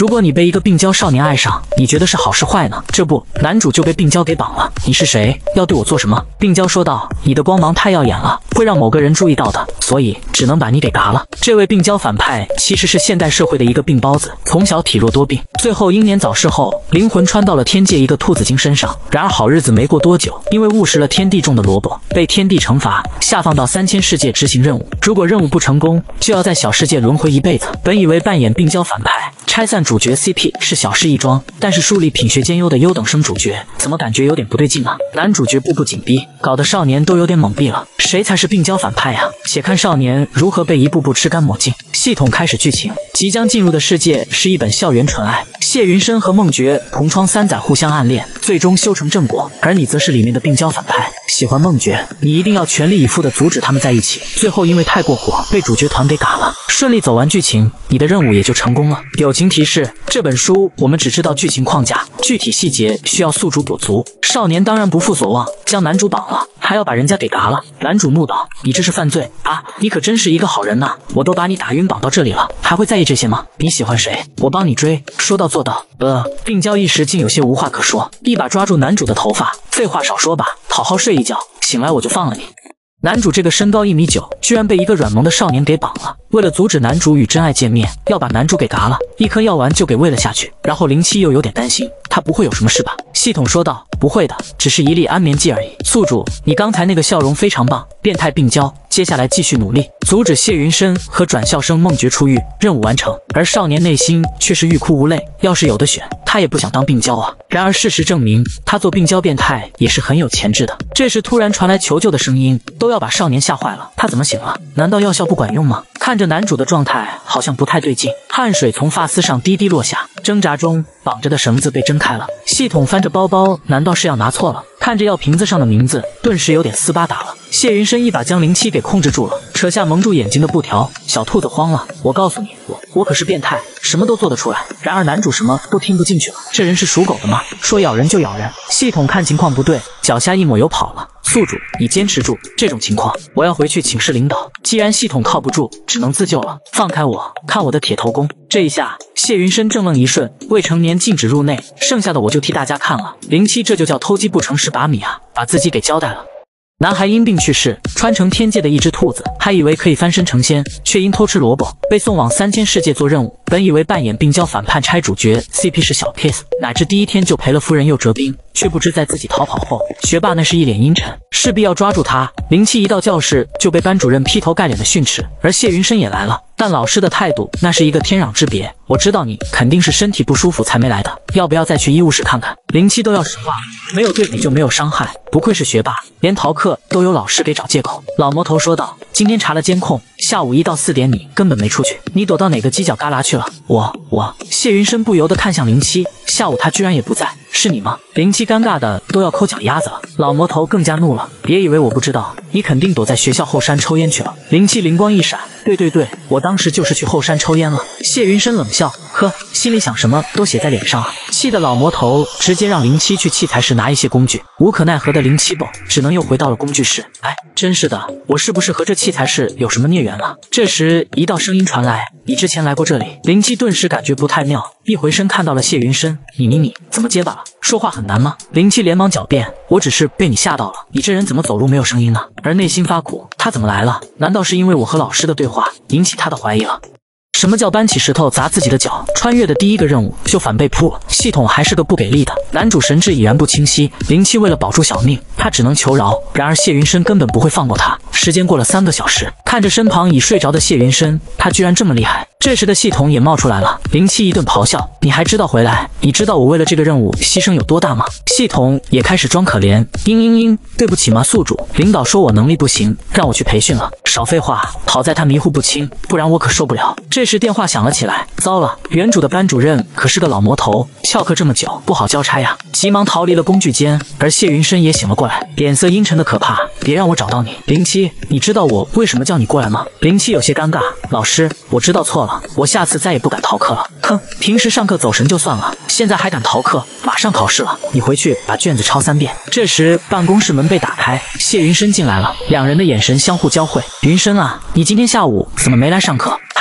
如果你被一个病娇少年爱上，你觉得是好是坏呢？这不，男主就被病娇给绑了。你是谁？要对我做什么？病娇说道：你的光芒太耀眼了，会让某个人注意到的，所以只能把你给嘎了。这位病娇反派其实是现代社会的一个病包子，从小体弱多病，最后英年早逝后，灵魂穿到了天界一个兔子精身上。然而好日子没过多久，因为误食了天帝种的萝卜，被天帝惩罚，下放到3000世界执行任务。如果任务不成功，就要在小世界轮回一辈子。本以为扮演病娇反派，拆散主角 CP 是小事一桩，但是树立品学兼优的优等生主角，怎么感觉有点不对劲啊？男主角步步紧逼，搞得少年都有点懵逼了。谁才是病娇反派呀？且看少年如何被一步步吃干抹净。系统开始剧情，即将进入的世界是一本校园纯爱，谢云深和孟觉同窗3载互相暗恋，最终修成正果，而你则是里面的病娇反派，喜欢孟觉，你一定要全力以赴地阻止他们在一起。最后因为太过火，被主角团给嘎了。顺利走完剧情，你的任务也就成功了。友情提示：这本书我们只知道剧情框架，具体细节需要宿主补足。少年当然不负所望，将男主绑了，还要把人家给嘎了。男主怒道：你这是犯罪啊！你可真是一个好人呐！我都把你打晕绑到这里了，还会在意这些吗？你喜欢谁？我帮你追。说到做到。病娇一时竟有些无话可说，一把抓住男主的头发：废话少说吧，好好睡一觉，醒来我就放了你。男主这个身高1.9米，居然被一个软萌的少年给绑了。为了阻止男主与真爱见面，要把男主给嘎了，一颗药丸就给喂了下去。然后07又有点担心，他不会有什么事吧？系统说道：不会的，只是一粒安眠剂而已。宿主，你刚才那个笑容非常棒，变态病娇，接下来继续努力，阻止谢云深和转校生孟觉出狱，任务完成。而少年内心却是欲哭无泪，要是有的选，他也不想当病娇啊。然而事实证明，他做病娇变态也是很有潜质的。这时突然传来求救的声音，都要把少年吓坏了。他怎么醒了？难道药效不管用吗？看着男主的状态好像不太对劲，汗水从发丝上滴滴落下，挣扎中绑着的绳子被挣开了。系统翻着包包，难道是要拿错了？看着药瓶子上的名字，顿时有点斯巴达了。谢云深一把将07给控制住了，扯下蒙住眼睛的布条。小兔子慌了，我告诉你，我可是变态，什么都做得出来。然而男主什么都听不进去了，这人是属狗的吗？说咬人就咬人。系统看情况不对，脚下一抹油跑了。宿主，你坚持住，这种情况我要回去请示领导。既然系统靠不住，只能自救了。放开我，看我的铁头功。这一下，谢云深怔愣一瞬，未成年禁止入内，剩下的我就替大家看了。07这就叫偷鸡不成蚀把米啊，把自己给交代了。男孩因病去世，穿成天界的一只兔子，还以为可以翻身成仙，却因偷吃萝卜被送往3000世界做任务。本以为扮演病娇反派拆主角 CP 是小 case， 乃至第一天就赔了夫人又折兵，却不知在自己逃跑后，学霸那是一脸阴沉，势必要抓住他。07一到教室就被班主任劈头盖脸的训斥，而谢云深也来了，但老师的态度那是一个天壤之别。我知道你肯定是身体不舒服才没来的，要不要再去医务室看看？07都要实话，没有对比就没有伤害，不愧是学霸，连逃课都有老师给找借口。老魔头说道：今天查了监控，下午1到4点你根本没出去，你躲到哪个犄角旮旯去了？我谢云深不由得看向07，下午他居然也不在，是你吗？07尴尬的都要抠脚丫子了。老魔头更加怒了，别以为我不知道，你肯定躲在学校后山抽烟去了。07灵光一闪，对，我当时就是去后山抽烟了。谢云深冷笑，呵，心里想什么都写在脸上啊。气的老魔头直接让07去器材室拿一些工具，无可奈何的07宝只能又回到了工具室。哎，真是的，我是不是和这器材室有什么孽缘了？这时一道声音传来，你之前来过这里。07顿时感觉不太妙，一回身看到了谢云深，你怎么结巴了？说话很难吗？07连忙狡辩，我只是被你吓到了，你这人怎么走路没有声音呢？而内心发苦，他怎么来了？难道是因为我和老师的对话引起他的怀疑了？什么叫搬起石头砸自己的脚？穿越的第一个任务就反被扑了，系统还是个不给力的。男主神智已然不清晰，07为了保住小命，他只能求饶。然而谢云深根本不会放过他。时间过了3个小时，看着身旁已睡着的谢云深，他居然这么厉害。这时的系统也冒出来了，07一顿咆哮，你还知道回来？你知道我为了这个任务牺牲有多大吗？系统也开始装可怜，对不起嘛宿主，领导说我能力不行，让我去培训了。少废话，好在他迷糊不清，不然我可受不了。这时电话响了起来，糟了，原主的班主任可是个老魔头，翘课这么久，不好交差呀。急忙逃离了工具间，而谢云深也醒了过来，脸色阴沉的可怕，别让我找到你。07，你知道我为什么叫你过来吗？07有些尴尬，老师，我知道错了，我下次再也不敢逃课了。哼，平时上课走神就算了，现在还敢逃课，马上考试了，你回去把卷子抄3遍。这时办公室门被打开，谢云深进来了，两人的眼神相互交汇。云深啊，你今天下午怎么没来上课？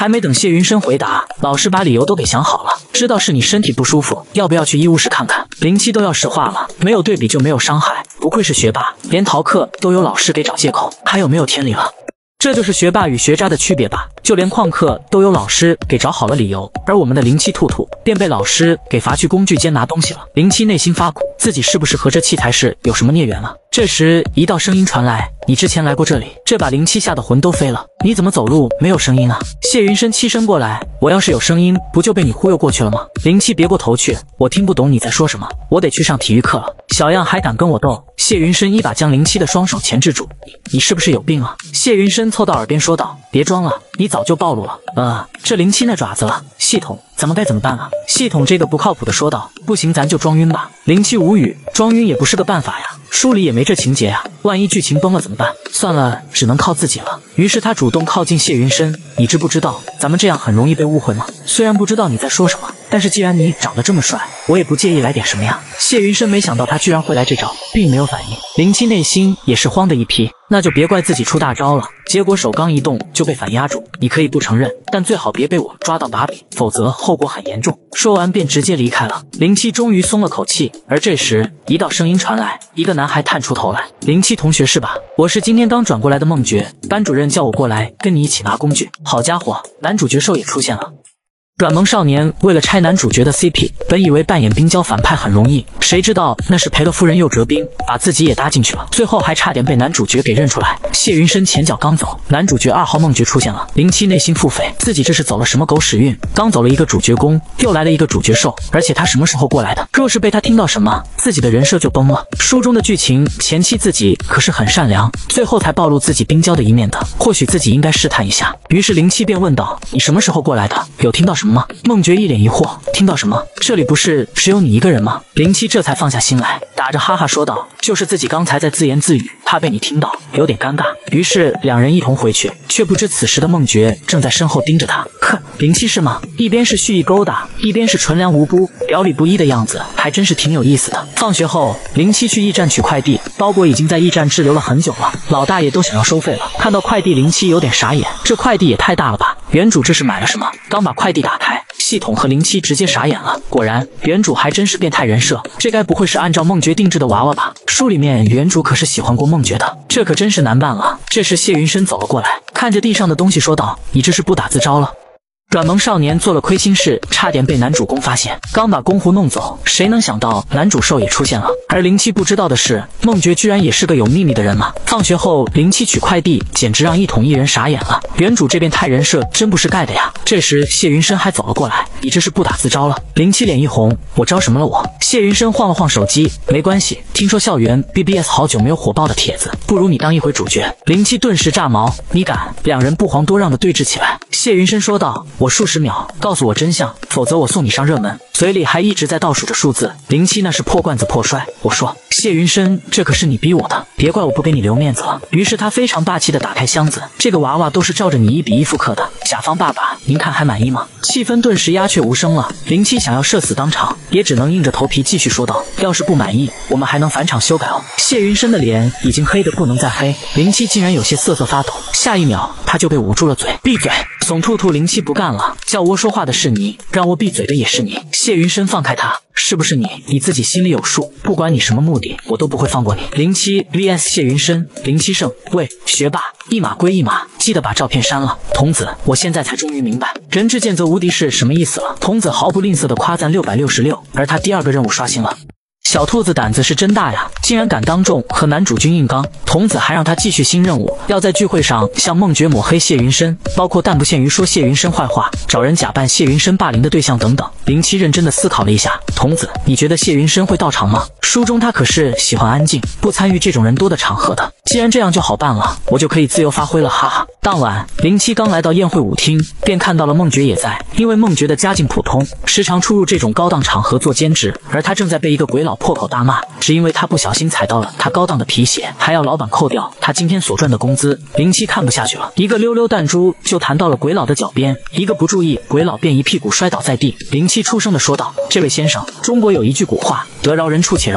还没等谢云深回答，老师把理由都给想好了，知道是你身体不舒服，要不要去医务室看看？林七都要石化了，没有对比就没有伤害，不愧是学霸，连逃课都有老师给找借口，还有没有天理了？这就是学霸与学渣的区别吧，就连旷课都有老师给找好了理由，而我们的灵气兔兔便被老师给罚去工具间拿东西了。灵七内心发苦，自己是不是和这器材室有什么孽缘了？这时一道声音传来，你之前来过这里。这把灵七吓得魂都飞了，你怎么走路没有声音啊？谢云深欺身过来，我要是有声音，不就被你忽悠过去了吗？灵七别过头去，我听不懂你在说什么，我得去上体育课了。小样还敢跟我斗？谢云深一把将灵七的双手钳制住，你是不是有病啊？谢云深凑到耳边说道，别装了，你早就暴露了。这灵七那爪子了，系统咱们该怎么办啊？系统这个不靠谱的说道，不行咱就装晕吧。灵七无语，装晕也不是个办法呀，书里也没这情节呀，万一剧情崩了怎么办？算了，只能靠自己了。于是他主动靠近谢云深，你知不知道咱们这样很容易被误会吗？虽然不知道你在说什么，但是既然你长得这么帅，我也不介意来点什么呀。谢云深没想到他居然会来这招，并没有反应。灵七内心也是慌的一批，那就别怪自己出大招了。结果手刚一动就被反压住，你可以不承认，但最好别被我抓到把柄，否则后果很严重。说完便直接离开了。灵七终于松了口气，而这时一道声音传来，一个男孩探出头来，灵七同学是吧？我是今天刚转过来的梦觉，班主任叫我过来跟你一起拿工具。好家伙，男主角兽也出现了。软萌少年为了拆男主角的 CP， 本以为扮演冰胶反派很容易，谁知道那是赔了夫人又折兵，把自己也搭进去了，最后还差点被男主角给认出来。谢云深前脚刚走，男主角2号梦觉出现了，灵七内心腹诽，自己这是走了什么狗屎运？刚走了一个主角攻，又来了一个主角兽，而且他什么时候过来的？若是被他听到什么，自己的人设就崩了。书中的剧情前期自己可是很善良，最后才暴露自己冰胶的一面的，或许自己应该试探一下。于是灵七便问道，你什么时候过来的？有听到什么吗？梦觉一脸疑惑，听到什么？这里不是只有你一个人吗？灵七这才放下心来，打着哈哈说道，就是自己刚才在自言自语，怕被你听到，有点尴尬。于是两人一同回去，却不知此时的梦觉正在身后盯着他。哼，灵七是吗？一边是蓄意勾搭，一边是纯良无辜，表里不一的样子，还真是挺有意思的。放学后，灵七去驿站取快递，包裹已经在驿站滞留了很久了，老大爷都想要收费了。看到快递，灵七有点傻眼，这快递也太大了吧？原主这是买了什么？刚把快递打开，系统和灵七直接傻眼了。果然，原主还真是变态人设，这该不会是按照梦觉定制的娃娃吧？书里面原主可是喜欢过梦觉的，这可真是难办了。这时谢云深走了过来，看着地上的东西说道，你这是不打自招了？软萌少年做了亏心事，差点被男主公发现，刚把公狐弄走，谁能想到男主兽也出现了。而灵七不知道的是，梦觉居然也是个有秘密的人嘛。放学后，灵七取快递，简直让一统艺人傻眼了。原主这变态人设真不是盖的呀！这时谢云深还走了过来，你这是不打自招了？灵七脸一红，我招什么了我？谢云深晃了晃手机，没关系，听说校园 BBS 好久没有火爆的帖子，不如你当一回主角。灵七顿时炸毛，你敢？两人不遑多让的对峙起来。谢云深说道，我数10秒，告诉我真相，否则我送你上热门。嘴里还一直在倒数着数字。灵七那是破罐子破摔，我说谢云深，这可是你逼我的，别怪我不给你留面子了。于是他非常霸气的打开箱子，这个娃娃都是照着你1比1复刻的，甲方爸爸，您看还满意吗？气氛顿时鸦雀无声了。灵七想要社死当场，也只能硬着头皮继续说道，要是不满意，我们还能返场修改哦。谢云深的脸已经黑得不能再黑，灵七竟然有些瑟瑟发抖，下一秒他就被捂住了嘴，闭嘴！怂兔兔，灵七不干了，叫我说话的是你，让我闭嘴的也是你。谢云深放开他，是不是你？你自己心里有数，不管你什么目的，我都不会放过你。灵七 vs 谢云深，灵七胜。喂，学霸，一码归一码，记得把照片删了。童子，我现在才终于明白人至贱则无敌是什么意思了。童子毫不吝啬的夸赞666，而他第2个任务刷新了。小兔子胆子是真大呀，竟然敢当众和男主君硬刚。童子还让他继续新任务，要在聚会上向梦觉抹黑谢云深，包括但不限于说谢云深坏话，找人假扮谢云深霸凌的对象等等。灵七认真的思考了一下，童子，你觉得谢云深会到场吗？书中他可是喜欢安静，不参与这种人多的场合的。既然这样就好办了，我就可以自由发挥了，哈哈。当晚，灵七刚来到宴会舞厅，便看到了梦觉也在。因为梦觉的家境普通，时常出入这种高档场合做兼职，而他正在被一个鬼佬破口大骂，只因为他不小心踩到了他高档的皮鞋，还要老板扣掉他今天所赚的工资。灵七看不下去了，一个溜溜弹珠就弹到了鬼佬的脚边，一个不注意，鬼佬便一屁股摔倒在地。灵七出声的说道，这位先生，中国有一句古话，得饶人处且饶人。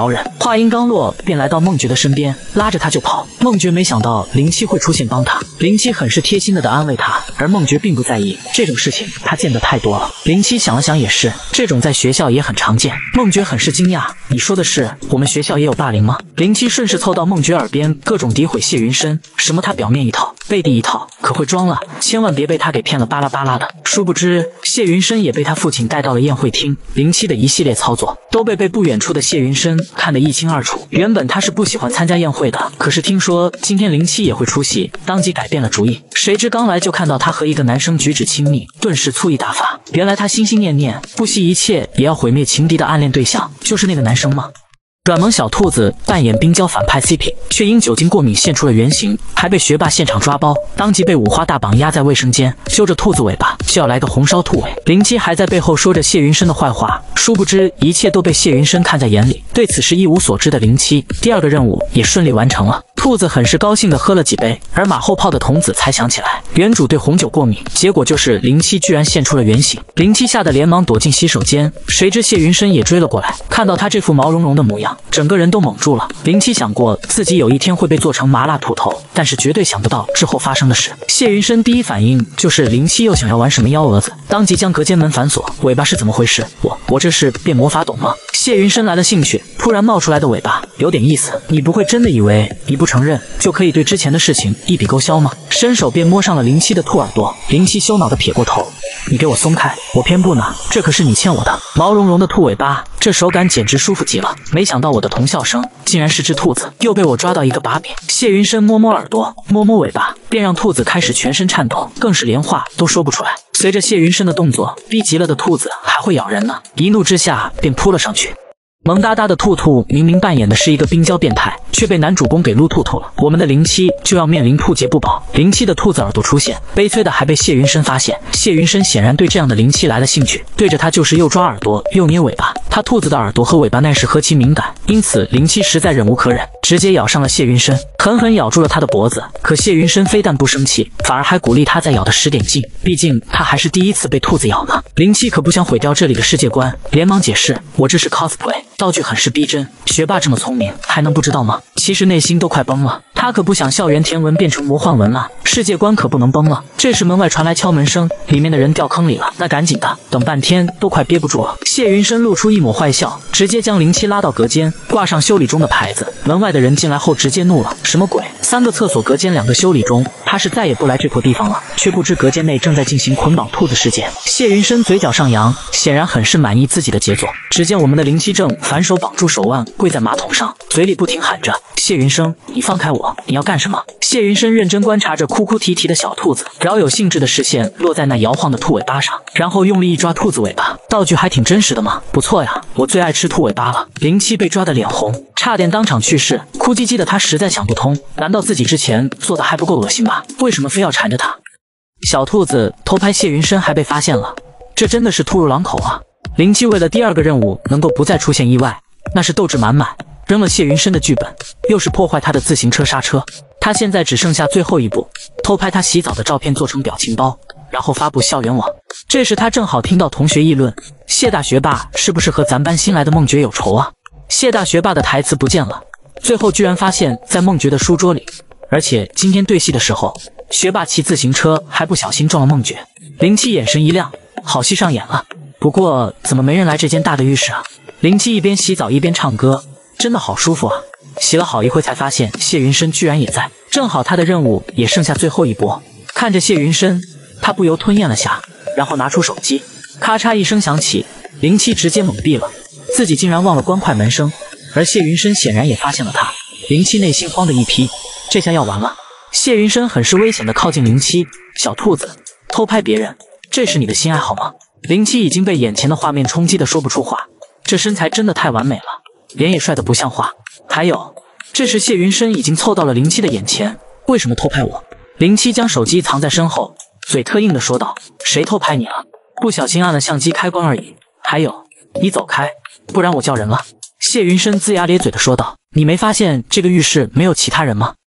话音刚落，便来到孟觉的身边，拉着他就跑。孟觉没想到林七会出现帮他，林七很是贴心的安慰他，而孟觉并不在意，这种事情他见得太多了。林七想了想也是，这种在学校也很常见。孟觉很是惊讶，你说的是我们学校也有霸凌吗？林七顺势凑到孟觉耳边，各种诋毁谢云深，什么他表面一套，背地一套，可会装了，千万别被他给骗了巴拉巴拉的。殊不知谢云深也被他父亲带到了宴会厅，林七的一系列操作都被不远处的谢云深看得一清二楚。原本他是不喜欢参加宴会的，可是听说今天林七也会出席，当即改变了主意。谁知刚来就看到他和一个男生举止亲密，顿时醋意大发。原来他心心念念，不惜一切也要毁灭情敌的暗恋对象，就是那个男生吗？软萌小兔子扮演冰胶反派 CP， 却因酒精过敏现出了原形，还被学霸现场抓包，当即被五花大绑压在卫生间，揪着兔子尾巴就要来个红烧兔尾。林七还在背后说着谢云深的坏话，殊不知一切都被谢云深看在眼里。对此事一无所知的林七，第二个任务也顺利完成了。兔子很是高兴地喝了几杯，而马后炮的童子才想起来，原主对红酒过敏，结果就是林七居然现出了原形。林七吓得连忙躲进洗手间，谁知谢云深也追了过来，看到他这副毛茸茸的模样，整个人都懵住了。林七想过自己有一天会被做成麻辣兔头，但是绝对想不到之后发生的事。谢云深第一反应就是林七又想要玩什么幺蛾子，当即将隔间门反锁。尾巴是怎么回事？我这是变魔法懂吗？谢云深来了兴趣，突然冒出来的尾巴有点意思，你不会真的以为你不承认就可以对之前的事情一笔勾销吗？伸手便摸上了林七的兔耳朵，林七羞恼地撇过头，你给我松开，我偏不呢，这可是你欠我的。毛茸茸的兔尾巴，这手感简直舒服极了。没想到我的童笑声竟然是只兔子，又被我抓到一个把柄。谢云深摸摸耳朵，摸摸尾巴，便让兔子开始全身颤抖，更是连话都说不出来。随着谢云深的动作，逼急了的兔子还会咬人呢，一怒之下便扑了上去。萌哒哒的兔兔明明扮演的是一个冰胶变态，却被男主公给撸兔头了。我们的林七就要面临兔劫不保。林七的兔子耳朵出现，悲催的还被谢云深发现。谢云深显然对这样的林七来了兴趣，对着他就是又抓耳朵又捏尾巴。他兔子的耳朵和尾巴耐是何其敏感，因此林七实在忍无可忍，直接咬上了谢云深，狠狠咬住了他的脖子。可谢云深非但不生气，反而还鼓励他再咬的使点劲，毕竟他还是第一次被兔子咬呢。林七可不想毁掉这里的世界观，连忙解释，我这是 cosplay， 道具很是逼真，学霸这么聪明还能不知道吗？其实内心都快崩了，他可不想校园甜文变成魔幻文了，世界观可不能崩了。这时门外传来敲门声，里面的人掉坑里了，那赶紧的，等半天都快憋不住了。谢云深露出一抹坏笑，直接将林七拉到隔间，挂上修理中的牌子。门外的人进来后直接怒了，什么鬼？3个厕所隔间，2个修理中，他是再也不来这破地方了。却不知隔间内正在进行捆绑兔子事件。谢云深嘴角上扬，显然很是满意自己的杰作。只见我们的林七正反手绑住手腕，跪在马桶上，嘴里不停喊着，谢云深，你放开我，你要干什么？谢云深认真观察着哭哭啼啼的小兔子，饶有兴致的视线落在那摇晃的兔尾巴上，然后用力一抓兔子尾巴。道具还挺真实的嘛，不错呀，我最爱吃兔尾巴了。林七被抓得脸红，差点当场去世，哭唧唧的他实在想不通，难道自己之前做的还不够恶心吗？为什么非要缠着他？小兔子偷拍谢云深还被发现了，这真的是兔入狼口啊！林七为了第2个任务能够不再出现意外，那是斗志满满，扔了谢云深的剧本，又是破坏他的自行车刹车。他现在只剩下最后一步，偷拍他洗澡的照片做成表情包，然后发布校园网。这时他正好听到同学议论，谢大学霸是不是和咱班新来的孟觉有仇啊？谢大学霸的台词不见了，最后居然发现在孟觉的书桌里，而且今天对戏的时候，学霸骑自行车还不小心撞了孟觉。林七眼神一亮，好戏上演了。不过怎么没人来这间大的浴室啊？林七一边洗澡一边唱歌，真的好舒服啊。洗了好一会才发现谢云深居然也在，正好他的任务也剩下最后一波。看着谢云深，他不由吞咽了下，然后拿出手机，咔嚓一声响起，林七直接懵逼了，自己竟然忘了关快门声，而谢云深显然也发现了他。林七内心慌的一批，这下要完了。谢云深很是危险的靠近林七，小兔子，偷拍别人，这是你的新爱好吗？林七已经被眼前的画面冲击的说不出话，这身材真的太完美了，脸也帅得不像话。还有，这时谢云深已经凑到了林七的眼前，为什么偷拍我？林七将手机藏在身后，嘴特硬的说道，谁偷拍你了？不小心按了相机开关而已。还有，你走开，不然我叫人了。谢云深龇牙咧嘴的说道，你没发现这个浴室没有其他人吗？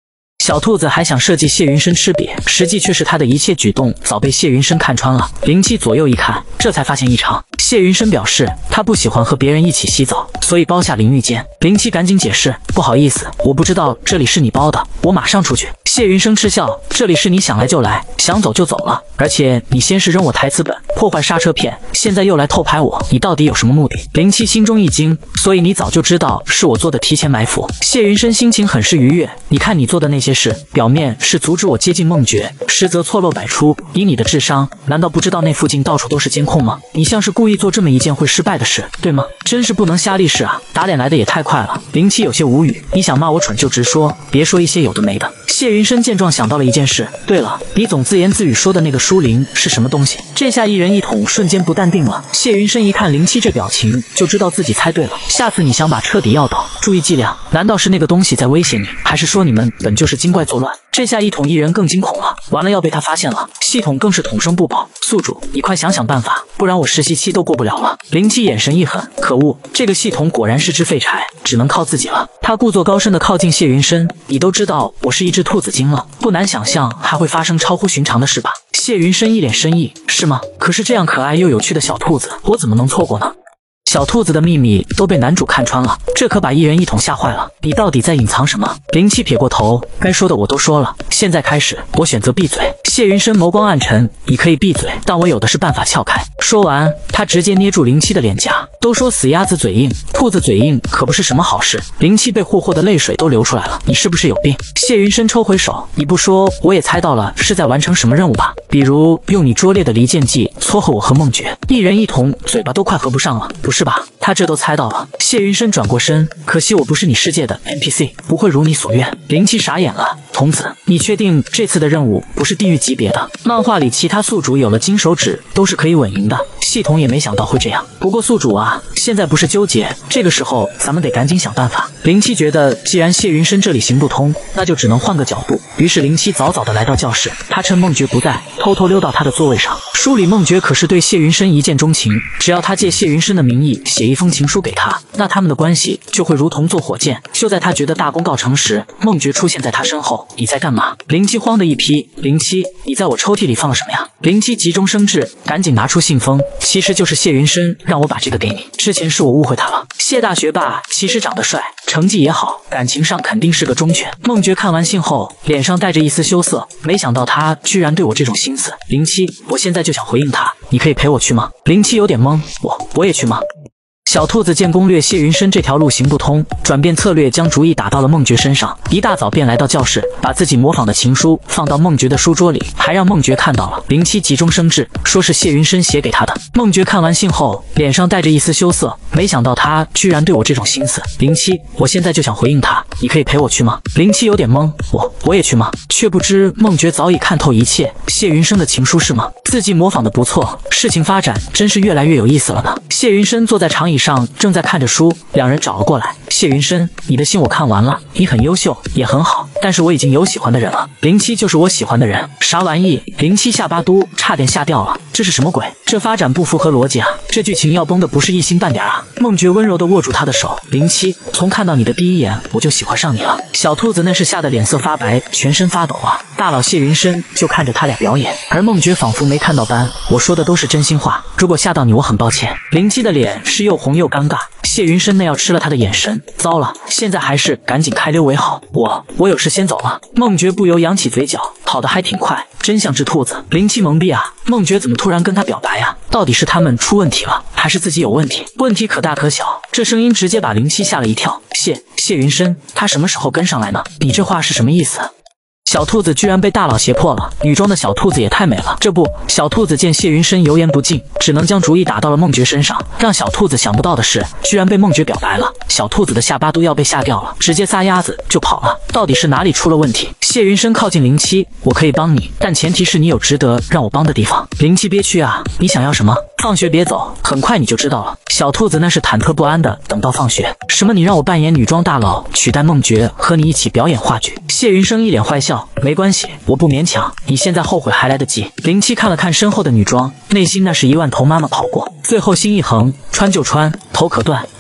小兔子还想设计谢云深吃瘪，实际却是他的一切举动早被谢云深看穿了。灵七左右一看，这才发现异常。谢云深表示他不喜欢和别人一起洗澡，所以包下淋浴间。灵七赶紧解释，不好意思，我不知道这里是你包的，我马上出去。谢云深嗤笑，这里是你想来就来，想走就走了，而且你先是扔我台词本，破坏刹车片，现在又来偷拍我，你到底有什么目的？灵七心中一惊，所以你早就知道是我做的提前埋伏。谢云深心情很是愉悦，你看你做的那些事，表面是阻止我接近梦觉，实则错漏百出。以你的智商，难道不知道那附近到处都是监控吗？你像是故意做这么一件会失败的事，对吗？真是不能瞎立誓啊！打脸来的也太快了。灵七有些无语，你想骂我蠢就直说，别说一些有的没的。谢云深见状想到了一件事，对了，你总自言自语说的那个书灵是什么东西？这下一人一桶瞬间不淡定了。谢云深一看灵七这表情，就知道自己猜对了。下次你想把彻底要倒，注意剂量。难道是那个东西在威胁你，还是说你们本就是精怪作乱？这下一统一人更惊恐了，完了要被他发现了。系统更是统声不保，宿主，你快想想办法，不然我实习期都过不了了。灵七眼神一狠，可恶，这个系统果然是只废柴，只能靠自己了。他故作高深地靠近谢云深，你都知道我是一只兔子精了，不难想象还会发生超乎寻常的事吧？谢云深一脸深意，是吗？可是这样可爱又有趣的小兔子，我怎么能错过呢？小兔子的秘密都被男主看穿了，这可把一人一统吓坏了。你到底在隐藏什么？灵七撇过头，该说的我都说了，现在开始，我选择闭嘴。谢云深眸光暗沉，你可以闭嘴，但我有的是办法撬开。说完，他直接捏住灵七的脸颊。都说死鸭子嘴硬，兔子嘴硬可不是什么好事。灵七被霍霍的泪水都流出来了，你是不是有病？谢云深抽回手，你不说我也猜到了是在完成什么任务吧？比如用你拙劣的离间计撮合我和梦觉。一人一统嘴巴都快合不上了，不是吧？他这都猜到了。谢云深转过身，可惜我不是你世界的 NPC， 不会如你所愿。灵七傻眼了，童子，你确定这次的任务不是地狱级别的？漫画里其他宿主有了金手指都是可以稳赢的，系统也没想到会这样。不过宿主啊，现在不是纠结，这个时候咱们得赶紧想办法。灵七觉得既然谢云深这里行不通，那就只能换个角度。于是灵七早早的来到教室，他趁梦觉不在，偷偷溜到他的座位上。书里梦觉可是对谢云深一见钟情，只要他借谢云深的名义写一封情书给他，那他们的关系就会如同坐火箭。就在他觉得大功告成时，梦觉出现在他身后，你在干嘛？灵七慌的一批，灵七，你在我抽屉里放了什么呀？灵七急中生智，赶紧拿出信封，其实就是谢云深让我把这个给你，之前是我误会他了。谢大学霸其实长得帅，成绩也好，感情上肯定是个忠犬。梦觉看完信后，脸上带着一丝羞涩，没想到他居然对我这种心思。灵七，我现在就想回应他，你可以陪我去吗？灵七有点懵，我也去吗？小兔子见攻略谢云深这条路行不通，转变策略，将主意打到了梦觉身上。一大早便来到教室，把自己模仿的情书放到梦觉的书桌里，还让梦觉看到了。灵七急中生智，说是谢云深写给他的。梦觉看完信后，脸上带着一丝羞涩，没想到他居然对我这种心思。灵七，我现在就想回应他，你可以陪我去吗？灵七有点懵，我也去吗？却不知梦觉早已看透一切，谢云深的情书是吗？自己模仿的不错，事情发展真是越来越有意思了呢。谢云深坐在长椅上，正在看着书，两人找了过来。谢云深，你的信我看完了，你很优秀，也很好，但是我已经有喜欢的人了。灵七就是我喜欢的人。啥玩意？灵七下巴嘟，差点吓掉了。这是什么鬼？这发展不符合逻辑啊！这剧情要崩的不是一星半点啊！梦觉温柔地握住他的手，灵七，从看到你的第一眼我就喜欢上你了。小兔子那是吓得脸色发白，全身发抖啊！大佬谢云深就看着他俩表演，而梦觉仿佛没看到般，我说的都是真心话，如果吓到你我很抱歉。灵七的脸是又红又尴尬，谢云深那要吃了他的眼神，糟了，现在还是赶紧开溜为好。我有事先走了。梦觉不由扬起嘴角，跑得还挺快，真像只兔子。灵七懵逼啊，梦觉怎么突然跟他表白啊？到底是他们出问题了，还是自己有问题？问题可大可小，这声音直接把灵七吓了一跳。谢云深，他什么时候跟上来呢？你这话是什么意思？小兔子居然被大佬胁迫了，女装的小兔子也太美了。这不，小兔子见谢云深油盐不进，只能将主意打到了梦觉身上。让小兔子想不到的是，居然被梦觉表白了。小兔子的下巴都要被吓掉了，直接撒丫子就跑了。到底是哪里出了问题？谢云深靠近灵七，我可以帮你，但前提是你有值得让我帮的地方。灵七憋屈啊，你想要什么？放学别走，很快你就知道了。小兔子那是忐忑不安的等到放学。什么？你让我扮演女装大佬，取代梦觉和你一起表演话剧？谢云深一脸坏笑，没关系，我不勉强，你现在后悔还来得及。灵七看了看身后的女装，内心那是1万头妈妈跑过，最后心一横，穿就穿，头可断。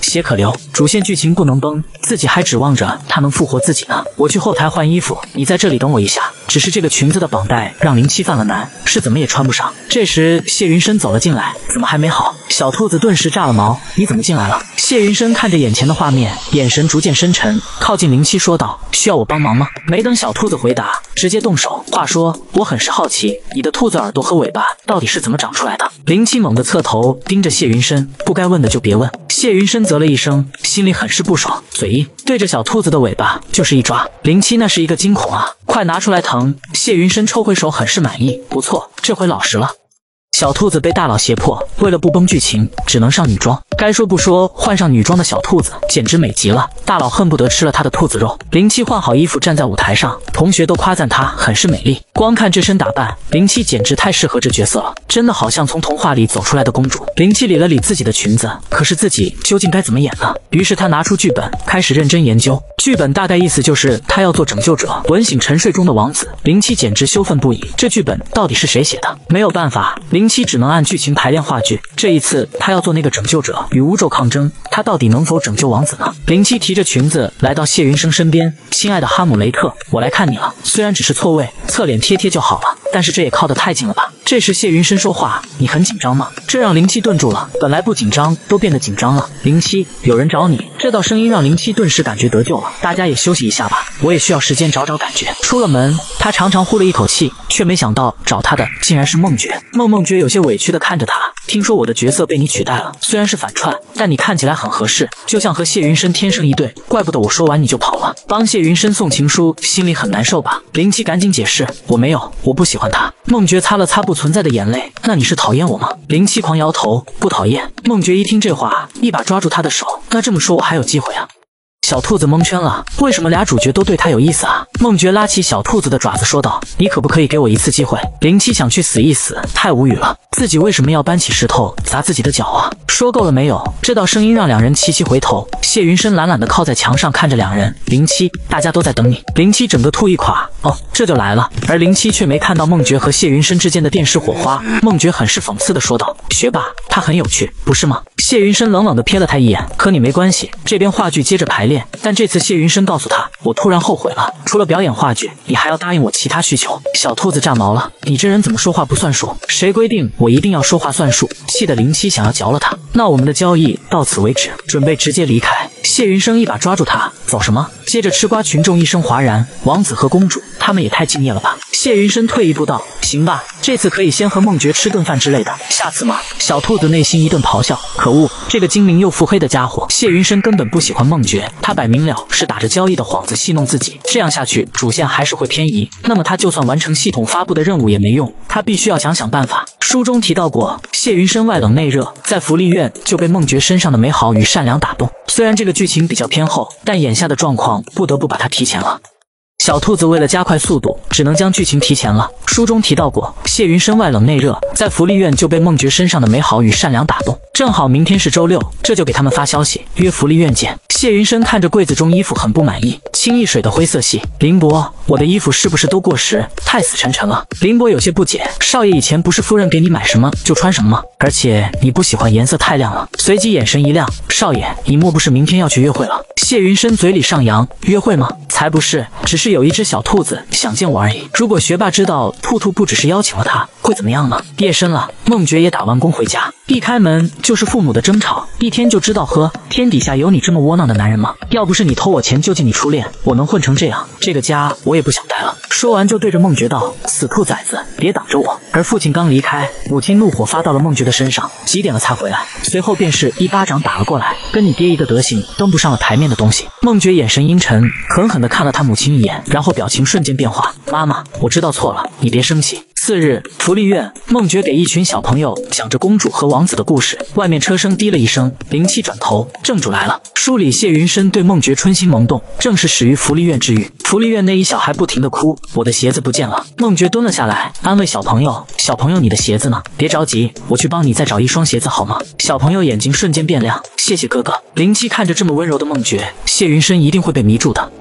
血可流，主线剧情不能崩，自己还指望着他能复活自己呢。我去后台换衣服，你在这里等我一下。只是这个裙子的绑带让林七犯了难，是怎么也穿不上。这时谢云深走了进来，怎么还没好？小兔子顿时炸了毛，你怎么进来了？谢云深看着眼前的画面，眼神逐渐深沉，靠近林七说道：“需要我帮忙吗？”没等小兔子回答，直接动手。话说，我很是好奇，你的兔子耳朵和尾巴到底是怎么长出来的？林七猛地侧头盯着谢云深，不该问的就别问。谢云深啧了一声，心里很是不爽，嘴硬，对着小兔子的尾巴就是一抓。林七那是一个惊恐啊，快拿出来疼！谢云深抽回手，很是满意，不错，这回老实了。小兔子被大佬胁迫，为了不崩剧情，只能上女装。该说不说，换上女装的小兔子简直美极了，大佬恨不得吃了她的兔子肉。林七换好衣服站在舞台上，同学都夸赞她很是美丽。光看这身打扮，林七简直太适合这角色了，真的好像从童话里走出来的公主。林七理了理自己的裙子，可是自己究竟该怎么演呢？于是他拿出剧本，开始认真研究。剧本大概意思就是他要做拯救者，吻醒沉睡中的王子。林七简直羞愤不已，这剧本到底是谁写的？没有办法，林七只能按剧情排练话剧。这一次他要做那个拯救者，与巫咒抗争，他到底能否拯救王子呢？林七提着裙子来到谢云生身边，亲爱的哈姆雷特，我来看你了。虽然只是错位，侧脸贴贴就好了，但是这也靠得太近了吧？这时谢云生说话，你很紧张吗？这让林七顿住了，本来不紧张都变得紧张了。林七，有人找你。这道声音让林七顿时感觉得救了，大家也休息一下吧，我也需要时间找找感觉。出了门，他长长呼了一口气，却没想到找他的竟然是梦觉。梦觉有些委屈地看着他，听说我的角色被你取代了，虽然是反串，但你看起来很合适，就像和谢云深天生一对，怪不得我说完你就跑了。帮谢云深送情书，心里很难受吧？林七赶紧解释，我没有，我不喜欢他。梦觉擦了擦不存在的眼泪，那你是讨厌我吗？林七狂摇头，不讨厌。梦觉一听这话，一把抓住他的手，那这么说我还有机会啊？小兔子蒙圈了，为什么俩主角都对他有意思啊？梦觉拉起小兔子的爪子说道，你可不可以给我一次机会？林七想去死一死，太无语了，自己为什么要搬起石头砸自己的脚啊？说够了没有？这道声音让两人齐齐回头，谢云深懒懒地靠在墙上看着两人。林七，大家都在等你。林七整个吐一垮，哦，这就来了。而林七却没看到梦觉和谢云深之间的电视火花。梦觉很是讽刺地说道，学霸，他很有趣，不是吗？谢云深冷冷地瞥了他一眼，和你没关系，这边话剧接着排练。但这次谢云深告诉他，我突然后悔了，除了表演话剧，你还要答应我其他需求。小兔子炸毛了，你这人怎么说话不算数？谁规定我一定要说话算数？气得林七想要嚼了他。那我们的交易到此为止，准备直接离开。谢云生一把抓住他，走什么？接着吃瓜群众一声哗然，王子和公主他们也太敬业了吧？谢云深退一步道，行吧，这次可以先和梦觉吃顿饭之类的，下次嘛。小兔子内心一顿咆哮，可恶，这个精明又腹黑的家伙。谢云深根本不喜欢梦觉，他摆明了是打着交易的幌子戏弄自己，这样下去主线还是会偏移，那么他就算完成系统发布的任务也没用，他必须要想想办法。书中提到过，谢云深外冷内热，在福利院就被梦觉身上的美好与善良打动。虽然这个剧情比较偏后，但眼下的状况不得不把它提前了。小兔子为了加快速度，只能将剧情提前了。书中提到过，谢云深外冷内热，在福利院就被梦觉身上的美好与善良打动。正好明天是周六，这就给他们发消息，约福利院见。谢云深看着柜子中衣服很不满意，清一水的灰色系。林伯，我的衣服是不是都过时，太死沉沉了？林伯有些不解，少爷以前不是夫人给你买什么就穿什么吗？而且你不喜欢颜色太亮了。随即眼神一亮，少爷，你莫不是明天要去约会了？谢云深嘴里上扬，约会吗？才不是，只是有一只小兔子想见我而已。如果学霸知道兔兔不只是邀请了他，会怎么样呢？夜深了，梦觉也打完工回家，一开门就是父母的争吵，一天就知道喝。天底下有你这么窝囊的男人吗？要不是你偷我钱救济你初恋，我能混成这样，这个家我也不想待了。说完就对着梦觉道，死兔崽子，别挡着我。而父亲刚离开，母亲怒火发到了梦觉的身上，几点了才回来？随后便是一巴掌打了过来，跟你爹一个德行，登不上了台面的东西。梦觉眼神阴沉，狠狠地看了他母亲一眼，然后表情瞬间变化，妈妈，我知道错了，你别生气。次日，福利院，梦觉给一群小朋友讲着公主和王子的故事。外面车声滴了一声，林七转头，正主来了。书里谢云深对梦觉春心萌动，正是始于福利院之遇。福利院内一小孩不停地哭，我的鞋子不见了。梦觉蹲了下来，安慰小朋友，小朋友你的鞋子呢？别着急，我去帮你再找一双鞋子好吗？小朋友眼睛瞬间变亮，谢谢哥哥。林七看着这么温柔的梦觉，谢云深一定会被迷住的。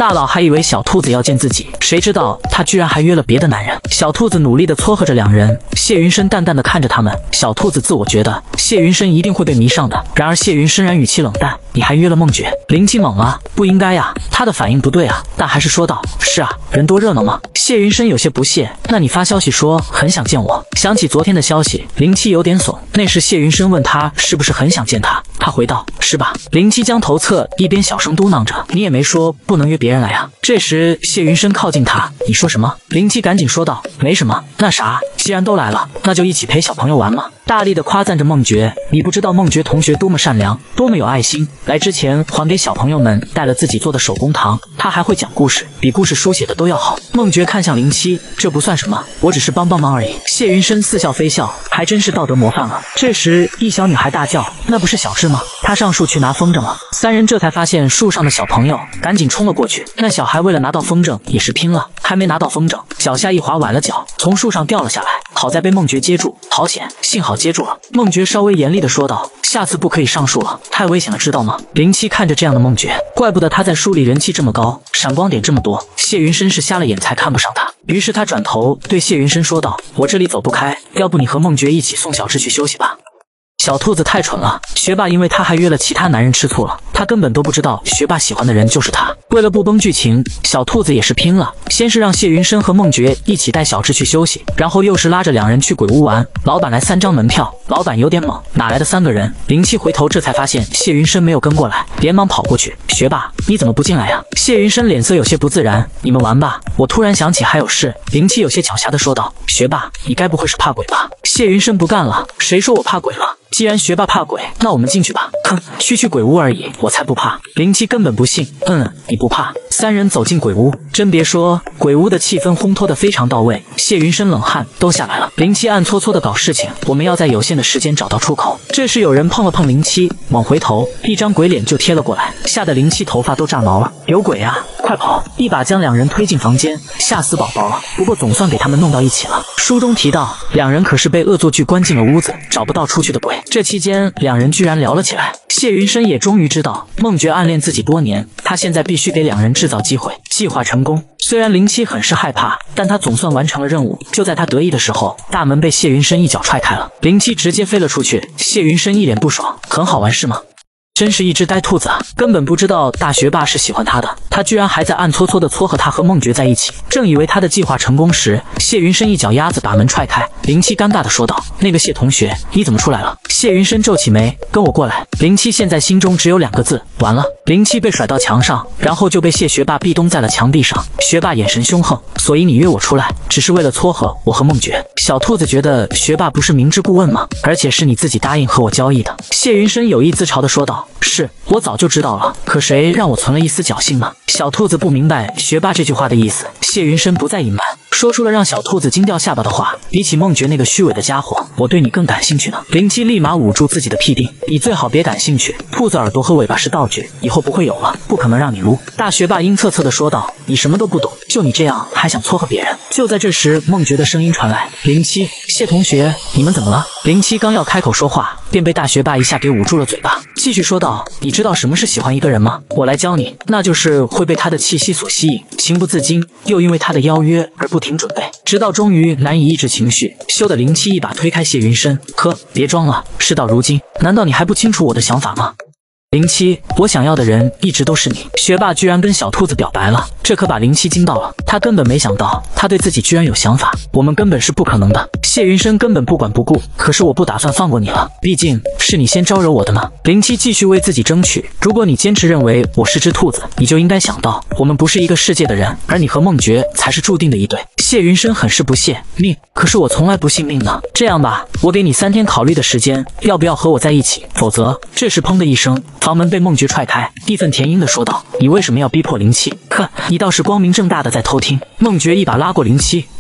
大佬还以为小兔子要见自己，谁知道他居然还约了别的男人。小兔子努力地撮合着两人，谢云深淡淡地看着他们。小兔子自我觉得谢云深一定会被迷上的，然而谢云深然语气冷淡：“你还约了梦觉？”林七懵了，不应该呀，他的反应不对啊，但还是说道：“是啊，人多热闹嘛。”谢云深有些不屑：“那你发消息说很想见我？”想起昨天的消息，林七有点怂。那时谢云深问他是不是很想见他，他回道：“是吧？”林七将头侧，一边小声嘟囔着：“你也没说不能约别人来啊。”这时谢云深靠近他：“你说什么？”林七赶紧说道：“没什么。那啥，既然都来了，那就一起陪小朋友玩嘛。”大力的夸赞着梦觉：“你不知道梦觉同学多么善良，多么有爱心，来之前还给小朋友们带了自己做的手工糖，他还会讲故事，比故事书写的都要好。”梦觉看向林七：“这不算什么，我只是帮忙而已。”谢云深似笑非笑，还真是道德模范了。这时一小女孩大叫：“那不是小智吗？他上树去拿风筝了。”三人这才发现树上的小朋友，赶紧冲了过去。那小孩为了拿到风筝也是拼了，还没拿到风筝，脚下一滑崴了脚，从树上掉了下来，好在被梦觉接住，好险，幸好接住了。梦觉稍微严厉地说道：“下次不可以上树了，太危险了，知道吗？”林七看着这样的梦觉，怪不得他在书里人气这么高，闪光点这么多，谢云深是瞎了眼才看不上他。于是他转头对谢云深说道：“我这里走不开，要不你和梦觉一起送小智去休息吧。”小兔子太蠢了，学霸因为他还约了其他男人吃醋了，他根本都不知道学霸喜欢的人就是他。为了不崩剧情，小兔子也是拼了，先是让谢云深和梦觉一起带小智去休息，然后又是拉着两人去鬼屋玩。老板来3张门票，老板有点猛，哪来的3个人？林七回头这才发现谢云深没有跟过来，连忙跑过去：“学霸，你怎么不进来呀？”谢云深脸色有些不自然：“你们玩吧，我突然想起还有事。”林七有些狡黠地说道：“学霸，你该不会是怕鬼吧？”谢云深不干了：“谁说我怕鬼了？既然学霸怕鬼，那我们进去吧。”“哼，区区鬼屋而已，我才不怕。”林七根本不信：“你不怕？”三人走进鬼屋，真别说，鬼屋的气氛烘托得非常到位。谢云深冷汗都下来了。林七暗搓搓地搞事情，我们要在有限的时间找到出口。这时有人碰了碰林七，猛回头，一张鬼脸就贴了过来，吓得林七头发都炸毛了。有鬼啊，快跑！一把将两人推进房间，吓死宝宝了。不过总算给他们弄到一起了。书中提到，两人可是被恶作剧关进了屋子，找不到出去的鬼。这期间，两人居然聊了起来。谢云深也终于知道梦觉暗恋自己多年，他现在必须给两人制造机会。计划成功，虽然林七很是害怕，但他总算完成了任务。就在他得意的时候，大门被谢云深一脚踹开了，林七直接飞了出去。谢云深一脸不爽：“很好玩是吗？真是一只呆兔子啊，根本不知道大学霸是喜欢他的，他居然还在暗搓搓地撮合他和梦觉在一起。”正以为他的计划成功时，谢云深一脚丫子把门踹开。林七尴尬地说道：“那个谢同学，你怎么出来了？”谢云深皱起眉：“跟我过来。”林七现在心中只有2个字：完了。林七被甩到墙上，然后就被谢学霸壁咚在了墙壁上。学霸眼神凶横：“所以你约我出来，只是为了撮合我和梦觉？”小兔子觉得学霸不是明知故问吗？而且是你自己答应和我交易的。谢云深有意自嘲地说道：“是我早就知道了，可谁让我存了一丝侥幸呢？”小兔子不明白学霸这句话的意思，谢云深不再隐瞒，说出了让小兔子惊掉下巴的话：“比起梦觉那个虚伪的家伙，我对你更感兴趣呢。”林七立马捂住自己的屁腚：“你最好别感兴趣，兔子耳朵和尾巴是道具，以后不会有了，不可能让你撸。”大学霸阴恻恻地说道：“你什么都不懂，就你这样还想撮合别人？”就在这时，梦觉的声音传来：“林七，谢同学，你们怎么了？”林七刚要开口说话，便被大学霸一下给捂住了嘴巴，继续说道：“你知道什么是喜欢一个人吗？我来教你，那就是会被他的气息所吸引，情不自禁，又因为他的邀约而不停准备，直到终于难以抑制情绪，羞得林七一把推开谢云深。呵，别装了，事到如今，难道你还不清楚我的想法吗？”林七，我想要的人一直都是你。学霸居然跟小兔子表白了，这可把林七惊到了。他根本没想到，他对自己居然有想法。我们根本是不可能的。谢云深根本不管不顾。可是我不打算放过你了，毕竟是你先招惹我的呢。林七继续为自己争取。如果你坚持认为我是只兔子，你就应该想到，我们不是一个世界的人，而你和梦觉才是注定的一对。谢云深很是不屑：“命？可是我从来不信命呢。这样吧，我给你3天考虑的时间，要不要和我在一起？否则……”这时砰的一声，房门被梦觉踹开，义愤填膺地说道：“你为什么要逼迫林七？呵，你倒是光明正大的在偷听。”梦觉一把拉过林七：“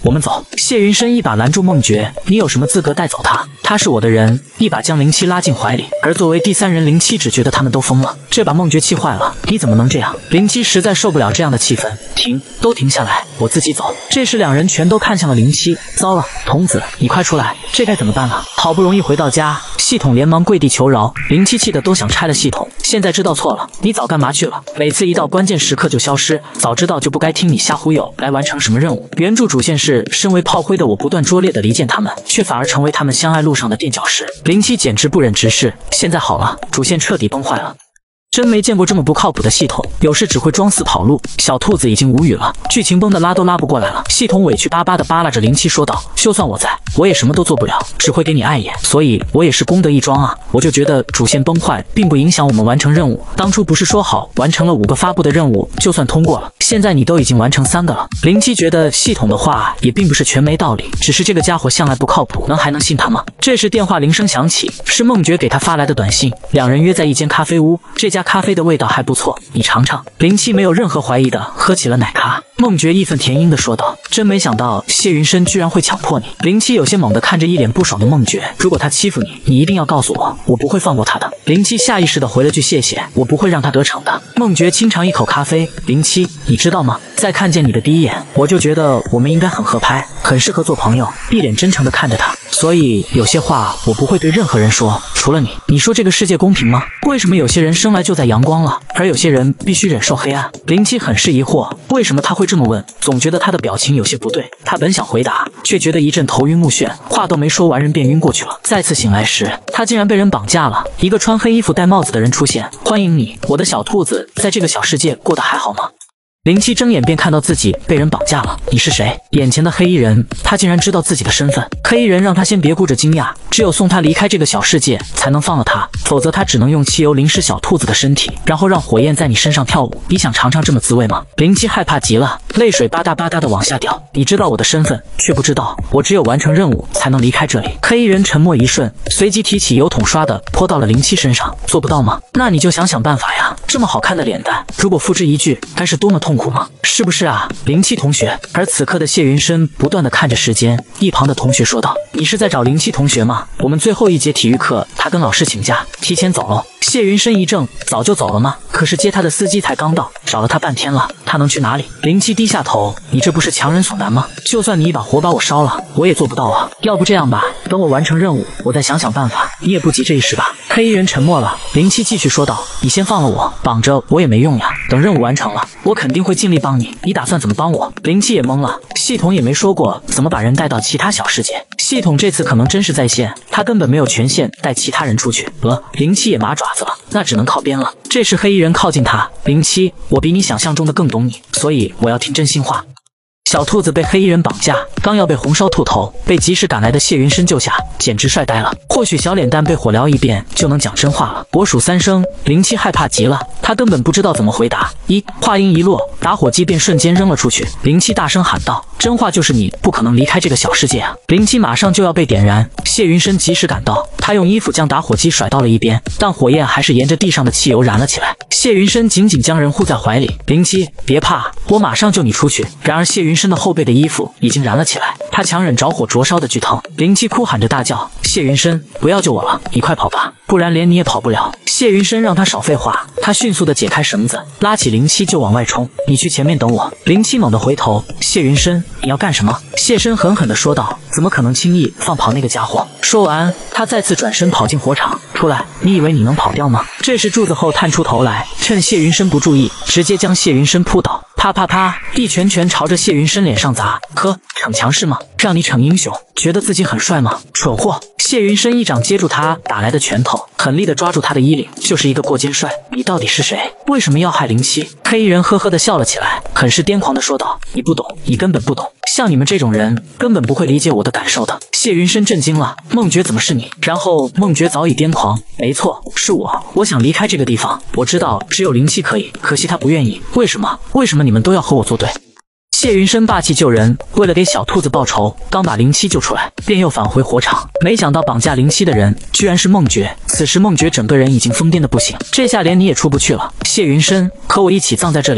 我们走。谢云深一把拦住孟觉，你有什么资格带走他？他是我的人，一把将林七拉进怀里。而作为第三人，林七只觉得他们都疯了，这把孟觉气坏了。你怎么能这样？林七实在受不了这样的气氛，都停下来，我自己走。这时两人全都看向了林七。糟了，童子，你快出来，这该怎么办了？好不容易回到家，系统连忙跪地求饶。林七气得都想拆了系统。现在知道错了，你早干嘛去了？每次一到关键时刻就消失，早知道就不该听你瞎忽悠来完成什么任务。原著主线是身为炮灰的我不断拙劣的离间他们，却反而成为他们相爱路上的垫脚石。林七简直不忍直视。现在好了，主线彻底崩坏了。真没见过这么不靠谱的系统，有事只会装死跑路。小兔子已经无语了，剧情崩的拉都拉不过来了。系统委屈巴巴的扒拉着林七说道：“就算我在，我也什么都做不了，只会给你碍眼，所以我也是功德一桩啊。我就觉得主线崩坏并不影响我们完成任务。当初不是说好完成了5个发布的任务就算通过了？现在你都已经完成3个了。”林七觉得系统的话也并不是全没道理，只是这个家伙向来不靠谱，还能信他吗？这时电话铃声响起，是孟觉给他发来的短信。两人约在一间咖啡屋，这家咖啡的味道还不错，你尝尝。林七没有任何怀疑的喝起了奶咖。孟觉义愤填膺的说道：“真没想到谢云深居然会强迫你。”林七有些猛地看着一脸不爽的孟觉：“如果他欺负你，你一定要告诉我，我不会放过他的。”林七下意识的回了句谢谢，我不会让他得逞的。孟觉轻尝一口咖啡：“林七，你知道吗？在看见你的第一眼，我就觉得我们应该很合拍，很适合做朋友。”一脸真诚的看着他，所以有些话我不会对任何人说，除了你。你说这个世界公平吗？为什么有些人生来就在阳光了，而有些人必须忍受黑暗？林七很是疑惑，为什么他会这么问？总觉得他的表情有些不对。他本想回答，却觉得一阵头晕目眩，话都没说完，人便晕过去了。再次醒来时，他竟然被人绑架了。一个穿黑衣服戴帽子的人出现：“欢迎你，我的小兔子，在这个小世界过得还好吗？”林七睁眼便看到自己被人绑架了。你是谁？眼前的黑衣人，他竟然知道自己的身份。黑衣人让他先别顾着惊讶，只有送他离开这个小世界，才能放了他，否则他只能用汽油淋湿小兔子的身体，然后让火焰在你身上跳舞。你想尝尝这么滋味吗？林七害怕极了，泪水吧嗒吧嗒的往下掉。你知道我的身份，却不知道我只有完成任务才能离开这里。黑衣人沉默一瞬，随即提起油桶刷的泼到了林七身上。做不到吗？那你就想想办法呀。这么好看的脸蛋，如果付之一炬，该是多么痛苦吗？是不是啊，林七同学？而此刻的谢云深不断的看着时间，一旁的同学说道：“你是在找林七同学吗？我们最后一节体育课，他跟老师请假，提前走了。”谢云深一怔，早就走了吗？可是接他的司机才刚到，找了他半天了，他能去哪里？林七低下头，你这不是强人所难吗？就算你一把火把我烧了，我也做不到啊。要不这样吧，等我完成任务，我再想想办法。你也不急这一时吧。黑衣人沉默了，林七继续说道：“你先放了我，绑着我也没用呀。等任务完成了，我肯定会尽力帮你。你打算怎么帮我？”林七也懵了，系统也没说过怎么把人带到其他小世界。系统这次可能真是在线，他根本没有权限带其他人出去。林七也麻爪子了，那只能靠边了。这时黑衣人靠近他：“林七，我比你想象中的更懂你，所以我要听真心话。”小兔子被黑衣人绑架，刚要被红烧兔头，被及时赶来的谢云深救下，简直帅呆了。或许小脸蛋被火燎一遍就能讲真话了。我数3声，林七害怕极了，他根本不知道怎么回答。话音一落，打火机便瞬间扔了出去。林七大声喊道：“真话就是你不可能离开这个小世界啊！”林七马上就要被点燃，谢云深及时赶到，他用衣服将打火机甩到了一边，但火焰还是沿着地上的汽油燃了起来。谢云深紧紧将人护在怀里：“林七，别怕，我马上救你出去。”然而谢云深的后背的衣服已经燃了起来，他强忍着火灼烧的剧疼。林七哭喊着大叫：“谢云深，不要救我了，你快跑吧，不然连你也跑不了。”谢云深让他少废话，他迅速的解开绳子，拉起林七就往外冲。“你去前面等我。”林七猛地回头：“谢云深，你要干什么？”谢深狠狠地说道：“怎么可能轻易放跑那个家伙？”说完，他再次转身跑进火场。“出来，你以为你能跑掉吗？”这时柱子后探出头来，趁谢云深不注意，直接将谢云深扑倒。啪啪啪，一拳拳朝着谢云深脸上砸。呵，逞强是吗？让你逞英雄，觉得自己很帅吗？蠢货！谢云深一掌接住他打来的拳头，狠力的抓住他的衣领，就是一个过肩摔。你到底是谁？为什么要害林七？黑衣人呵呵的笑了起来，很是癫狂的说道：“你不懂，你根本不懂，像你们这种人根本不会理解我的感受的。”谢云深震惊了，孟觉怎么是你？然后孟觉早已癫狂，没错，是我想离开这个地方，我知道只有林七可以，可惜他不愿意。为什么你们都要和我作对？谢云深霸气救人，为了给小兔子报仇，刚把林七救出来，便又返回火场。没想到绑架林七的人居然是孟觉。此时孟觉整个人已经疯癫的不行，这下连你也出不去了。谢云深，和我一起葬在这里吧。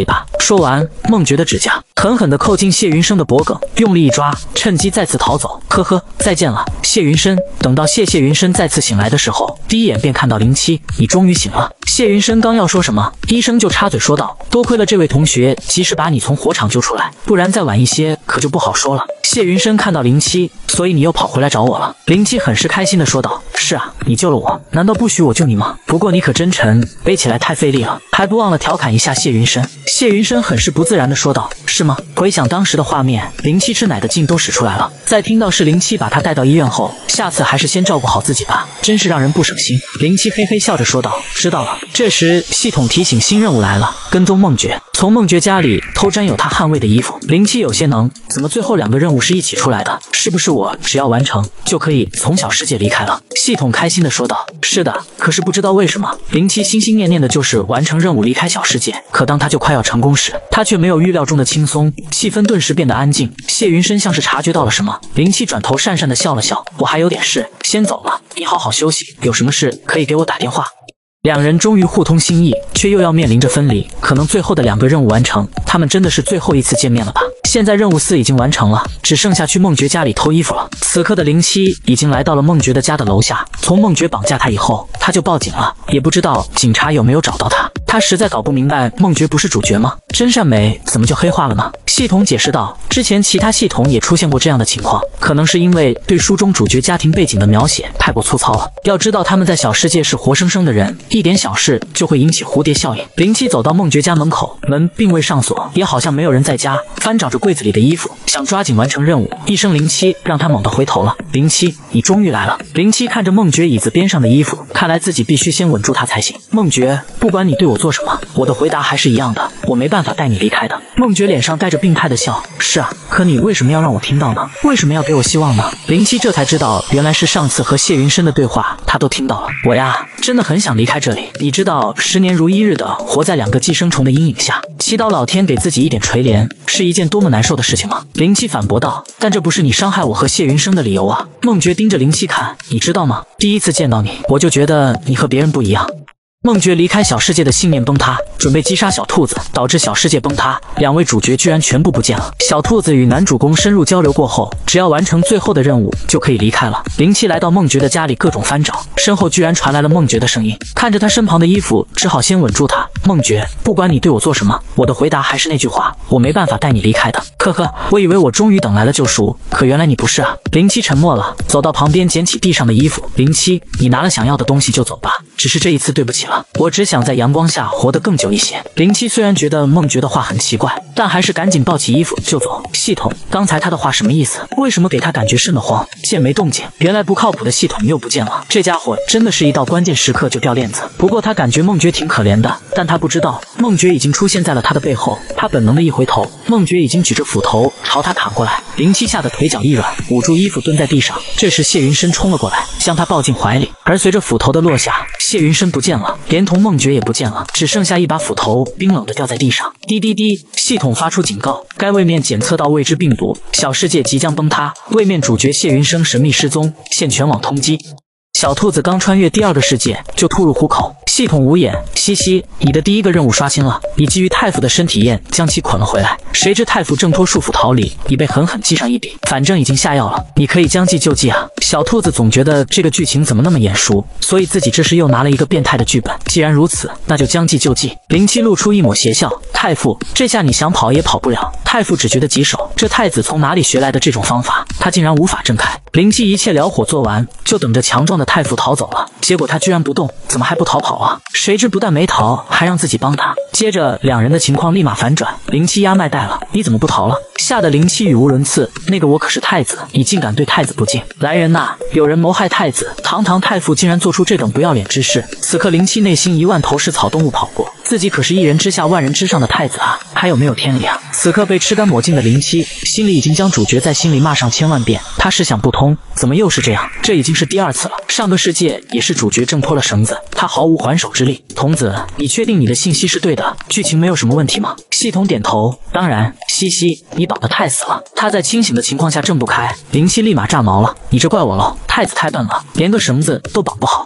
说完，梦觉的指甲狠狠地扣进谢云生的脖颈，用力一抓，趁机再次逃走。呵呵，再见了，谢云深。等到谢云深再次醒来的时候，第一眼便看到林七，你终于醒了。谢云深刚要说什么，医生就插嘴说道：“多亏了这位同学及时把你从火场救出来，不然再晚一些可就不好说了。”谢云深看到林七，所以你又跑回来找我了。林七很是开心地说道：“是啊，你救了我，难道不许我救你吗？不过你可真沉，背起来太费力了，还不忘了调侃一下谢云深。”谢云深很是不自然地说道：“是吗？”回想当时的画面，林七吃奶的劲都使出来了。在听到是林七把他带到医院后，下次还是先照顾好自己吧，真是让人不省心。林七嘿嘿笑着说道：“知道了。”这时系统提醒新任务来了，跟踪梦觉，从梦觉家里偷沾有他汗味的衣服。林七有些能，怎么最后2个任务是一起出来的？是不是我只要完成就可以从小世界离开了？系统开心地说道：“是的，可是不知道为什么，林七心心念念的就是完成任务离开小世界。可当他就快要成功时，他却没有预料中的轻松，气氛顿时变得安静。谢云深像是察觉到了什么，林七转头讪讪地笑了笑：“我还有点事，先走了，你好好休息，有什么事可以给我打电话。”两人终于互通心意，却又要面临着分离。可能最后的2个任务完成，他们真的是最后一次见面了吧？现在任务4已经完成了，只剩下去梦觉家里偷衣服了。此刻的林七已经来到了梦觉的家的楼下。从梦觉绑架他以后，他就报警了，也不知道警察有没有找到他。他实在搞不明白，梦觉不是主角吗？真善美怎么就黑化了呢？系统解释道，之前其他系统也出现过这样的情况，可能是因为对书中主角家庭背景的描写太过粗糙了。要知道他们在小世界是活生生的人，一点小事就会引起蝴蝶效应。林七走到梦觉家门口，门并未上锁，也好像没有人在家，翻找着柜子里的衣服，想抓紧完成任务。一声林七让他猛地回头了。林七，你终于来了。林七看着梦觉椅子边上的衣服，看来自己必须先稳住他才行。梦觉，不管你对我做什么，我的回答还是一样的，我没办法带你离开的。梦觉脸上带着病态的笑，是啊，可你为什么要让我听到呢？为什么要给我希望呢？林七这才知道，原来是上次和谢云深的对话他都听到了。我呀，真的很想离开这里。你知道10年如一日的活在2个寄生虫的阴影下，祈祷老天给自己一点垂怜，是一件多么难受的事情吗？林七反驳道，但这不是你伤害我和谢云生的理由啊。梦觉盯着林七看，你知道吗？第一次见到你，我就觉得你和别人不一样。梦觉离开小世界的信念崩塌，准备击杀小兔子，导致小世界崩塌。2位主角居然全部不见了。小兔子与男主公深入交流过后，只要完成最后的任务就可以离开了。林七来到梦觉的家里，各种翻找，身后居然传来了梦觉的声音。看着他身旁的衣服，只好先稳住他。梦觉，不管你对我做什么，我的回答还是那句话，我没办法带你离开的。呵呵，我以为我终于等来了救赎，可原来你不是啊。林七沉默了，走到旁边捡起地上的衣服。林七，你拿了想要的东西就走吧，只是这一次对不起了。我只想在阳光下活得更久一些。林七虽然觉得梦觉的话很奇怪，但还是赶紧抱起衣服就走。系统，刚才他的话什么意思？为什么给他感觉瘆得慌？见没动静，原来不靠谱的系统又不见了。这家伙真的是一到关键时刻就掉链子。不过他感觉梦觉挺可怜的，但他不知道梦觉已经出现在了他的背后。他本能的一回头，梦觉已经举着斧头朝他砍过来。林七吓得腿脚一软，捂住衣服蹲在地上。这时谢云深冲了过来，将他抱进怀里。而随着斧头的落下，谢云深不见了，连同梦觉也不见了，只剩下一把斧头冰冷的掉在地上。滴滴滴，系统发出警告，该位面检测到未知病毒，小世界即将崩塌，位面主角谢云生神秘失踪，现全网通缉。小兔子刚穿越第2个世界就吐入虎口，系统无眼，嘻嘻，你的第1个任务刷新了，你基于太傅的身体验将其捆了回来。谁知太傅挣脱束缚逃离，已被狠狠记上一笔，反正已经下药了，你可以将计就计啊。小兔子总觉得这个剧情怎么那么眼熟，所以自己这时又拿了一个变态的剧本。既然如此，那就将计就计。林七露出一抹邪笑，太傅，这下你想跑也跑不了。太傅只觉得棘手，这太子从哪里学来的这种方法？他竟然无法挣开。林七一切燎火做完，就等着强壮的太傅逃走了。结果他居然不动，怎么还不逃跑啊？谁知不但没逃，还让自己帮他。接着2人的情况立马反转，林七压麦带了，你怎么不逃了？吓得林七语无伦次，那个我可是太子，你竟敢对太子不敬！来人呐，有人谋害太子，堂堂太傅竟然做出这等不要脸之事。此刻林七内心1万头是草动物跑过，自己可是一人之下万人之上的太子啊，还有没有天理啊？此刻被吃干抹净的林七心里已经将主角在心里骂上1000万遍，他是想不通，怎么又是这样？这已经是第2次了，上个世界也是主角挣脱了绳子，他毫无还手之力。童子，你确定你的信息是对的？剧情没有什么问题吗？系统点头，当然。嘻嘻，你绑得太死了，他在清醒的情况下挣不开。林七立马炸毛了，你这怪我喽，太子太笨了，连个绳子都绑不好。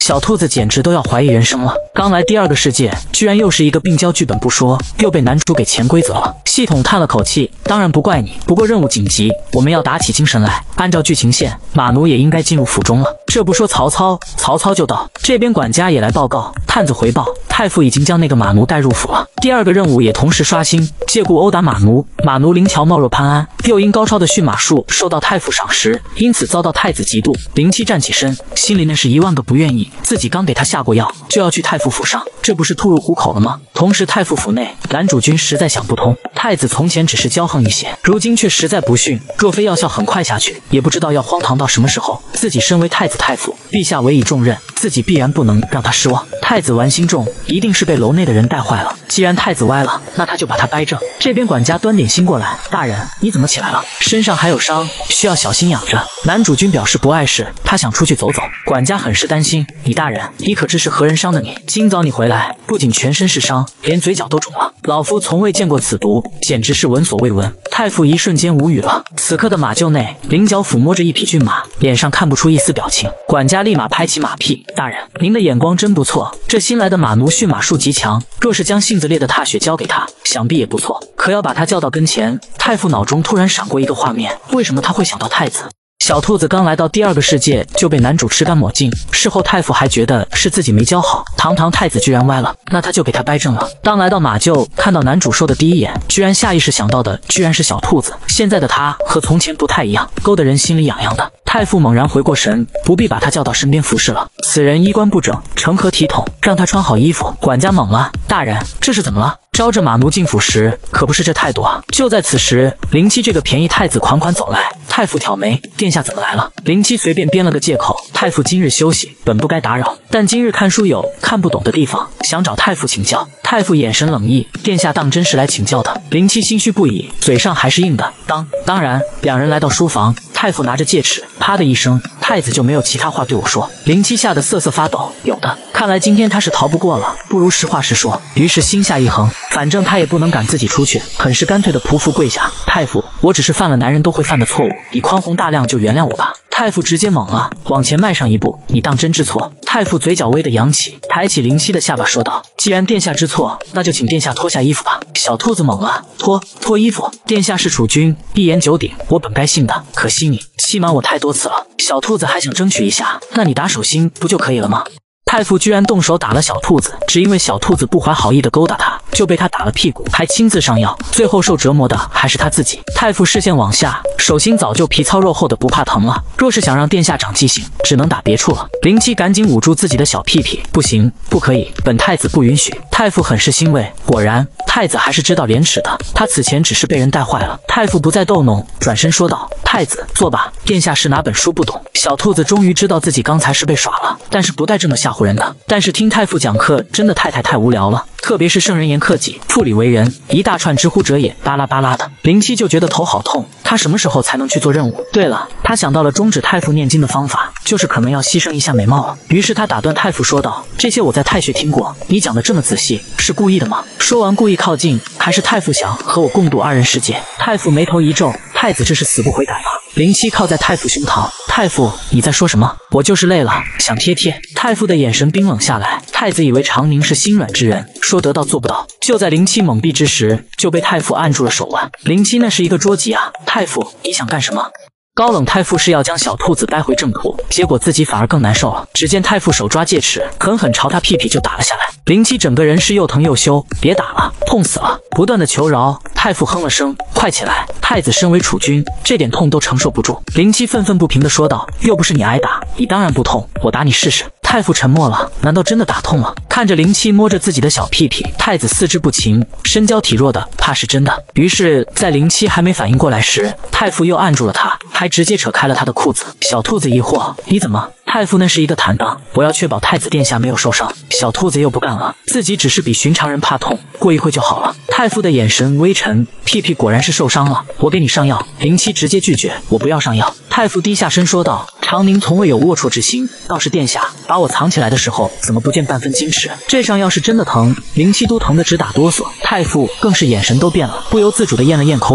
小兔子简直都要怀疑人生了。刚来第2个世界，居然又是一个病娇剧本不说，又被男主给潜规则了。系统叹了口气，当然不怪你，不过任务紧急，我们要打起精神来。按照剧情线，马奴也应该进入府中了。这不说曹操，曹操就到。这边管家也来报告，探子回报，太傅已经将那个马奴带入府了。第2个任务也同时刷新，借故殴打马奴。马奴灵巧貌若潘安，又因高超的驯马术受到太傅赏识，因此遭到太子嫉妒。灵七站起身，心里那是1万个不愿意，自己刚给他下过药，就要去太傅府上，这不是吐入虎口了吗？同时太傅府内，男主君实在想不通，太子从前只是骄横一些，如今却实在不逊，若非药效很快下去，也不知道要荒唐到什么时候。自己身为太子太傅，陛下委以重任，自己必然不能让他失望。太子玩心重，一定是被楼内的人带坏了。既然太子歪了，那他就把他掰正。这边管家端点心过来，大人，你怎么起来了？身上还有伤，需要小心养着。男主君表示不碍事，他想出去走走。管家很是担心，李大人，你可知是何人伤的你？今早你回来，不仅全身是伤，连嘴角都肿了。老夫从未见过此毒，简直是闻所未闻。太傅一瞬间无语了。此刻的马厩内，菱角抚摸着一匹骏马，脸上看不出一丝表情。管家立马拍起马屁，大人，您的眼光真不错，这新来的马奴驯马术极强，若是将性子烈的踏雪交给他，想必也不错。可要把他叫到跟前。太傅脑中突然闪过一个画面，为什么他会想到太子？小兔子刚来到第2个世界就被男主吃干抹净，事后太傅还觉得是自己没教好，堂堂太子居然歪了，那他就给他掰正了。当来到马厩看到男主说的第一眼，居然下意识想到的居然是小兔子。现在的他和从前不太一样，勾得人心里痒痒的。太傅猛然回过神，不必把他叫到身边服侍了。此人衣冠不整，成何体统？让他穿好衣服。管家懵了，大人，这是怎么了？招着马奴进府时，可不是这态度啊！就在此时，灵七这个便宜太子款款走来。太傅挑眉，殿下怎么来了？灵七随便编了个借口，太傅今日休息，本不该打扰，但今日看书有看不懂的地方，想找太傅请教。太傅眼神冷意，殿下当真是来请教的？灵七心虚不已，嘴上还是硬的。当然。两人来到书房，太傅拿着戒尺，啪的一声，太子就没有其他话对我说。灵七吓得瑟瑟发抖，有的，看来今天他是逃不过了，不如实话实说。于是心下一横，反正他也不能赶自己出去，很是干脆的匍匐跪下。太傅，我只是犯了男人都会犯的错误，以宽宏大量就原谅我吧。太傅直接懵了，往前迈上一步，你当真知错？太傅嘴角微的扬起，抬起灵七的下巴说道，既然殿下知错，那就请殿下脱下衣服吧。小兔子懵了，脱衣服？殿下是储君，一言九鼎，我本该信的，可惜你欺瞒我太多次了。小兔子还想争取一下，那你打手心不就可以了吗？太傅居然动手打了小兔子，只因为小兔子不怀好意的勾搭他，就被他打了屁股，还亲自上药，最后受折磨的还是他自己。太傅视线往下，手心早就皮糙肉厚的不怕疼了，若是想让殿下长记性，只能打别处了。灵七赶紧捂住自己的小屁屁，不行，不可以，本太子不允许。太傅很是欣慰，果然太子还是知道廉耻的，他此前只是被人带坏了。太傅不再逗弄，转身说道，太子坐吧，殿下是哪本书不懂。小兔子终于知道自己刚才是被耍了，但是不带这么吓唬人的。但是听太傅讲课真的太无聊了，特别是圣人言克己，复礼为人，一大串知乎者也，巴拉巴拉的。灵七就觉得头好痛，他什么时候才能去做任务？对了，他想到了终止太傅念经的方法，就是可能要牺牲一下美貌了。于是他打断太傅说道，这些我在太学听过，你讲的这么仔细，是故意的吗？说完故意靠近，还是太傅想和我共度2人世界？太傅眉头一皱，太子这是死不悔改吗？灵七靠在太傅胸膛，太傅你在说什么？我就是累了，想贴贴。太傅的眼神冰冷下来，太子以为长宁是心软之人，说得到做不到。就在灵七懵逼之时，就被太傅按住了手腕。灵七那是一个捉急啊！太傅你想干什么？高冷太傅是要将小兔子带回正途，结果自己反而更难受了。只见太傅手抓戒尺，狠狠朝他屁屁就打了下来。灵七整个人是又疼又羞，别打了，痛死了，不断的求饶。太傅哼了声，快起来！太子身为储君，这点痛都承受不住。灵七愤愤不平地说道，又不是你挨打，你当然不痛，我打你试试。太傅沉默了，难道真的打痛了？看着灵七摸着自己的小屁屁，太子四肢不勤，身娇体弱的，怕是真的。于是，在灵七还没反应过来时，太傅又按住了他，还直接扯开了他的裤子。小兔子疑惑，你怎么？太傅那是一个坦荡，我要确保太子殿下没有受伤。小兔子又不干了，自己只是比寻常人怕痛，过一会就好了。太傅的眼神微沉，屁屁果然是受伤了，我给你上药。灵七直接拒绝，我不要上药。太傅低下身说道，长宁从未有龌龊之心，倒是殿下把我藏起来的时候，怎么不见半分矜持？这上药是真的疼，灵七都疼得直打哆嗦。太傅更是眼神都变了，不由自主地咽了咽口水。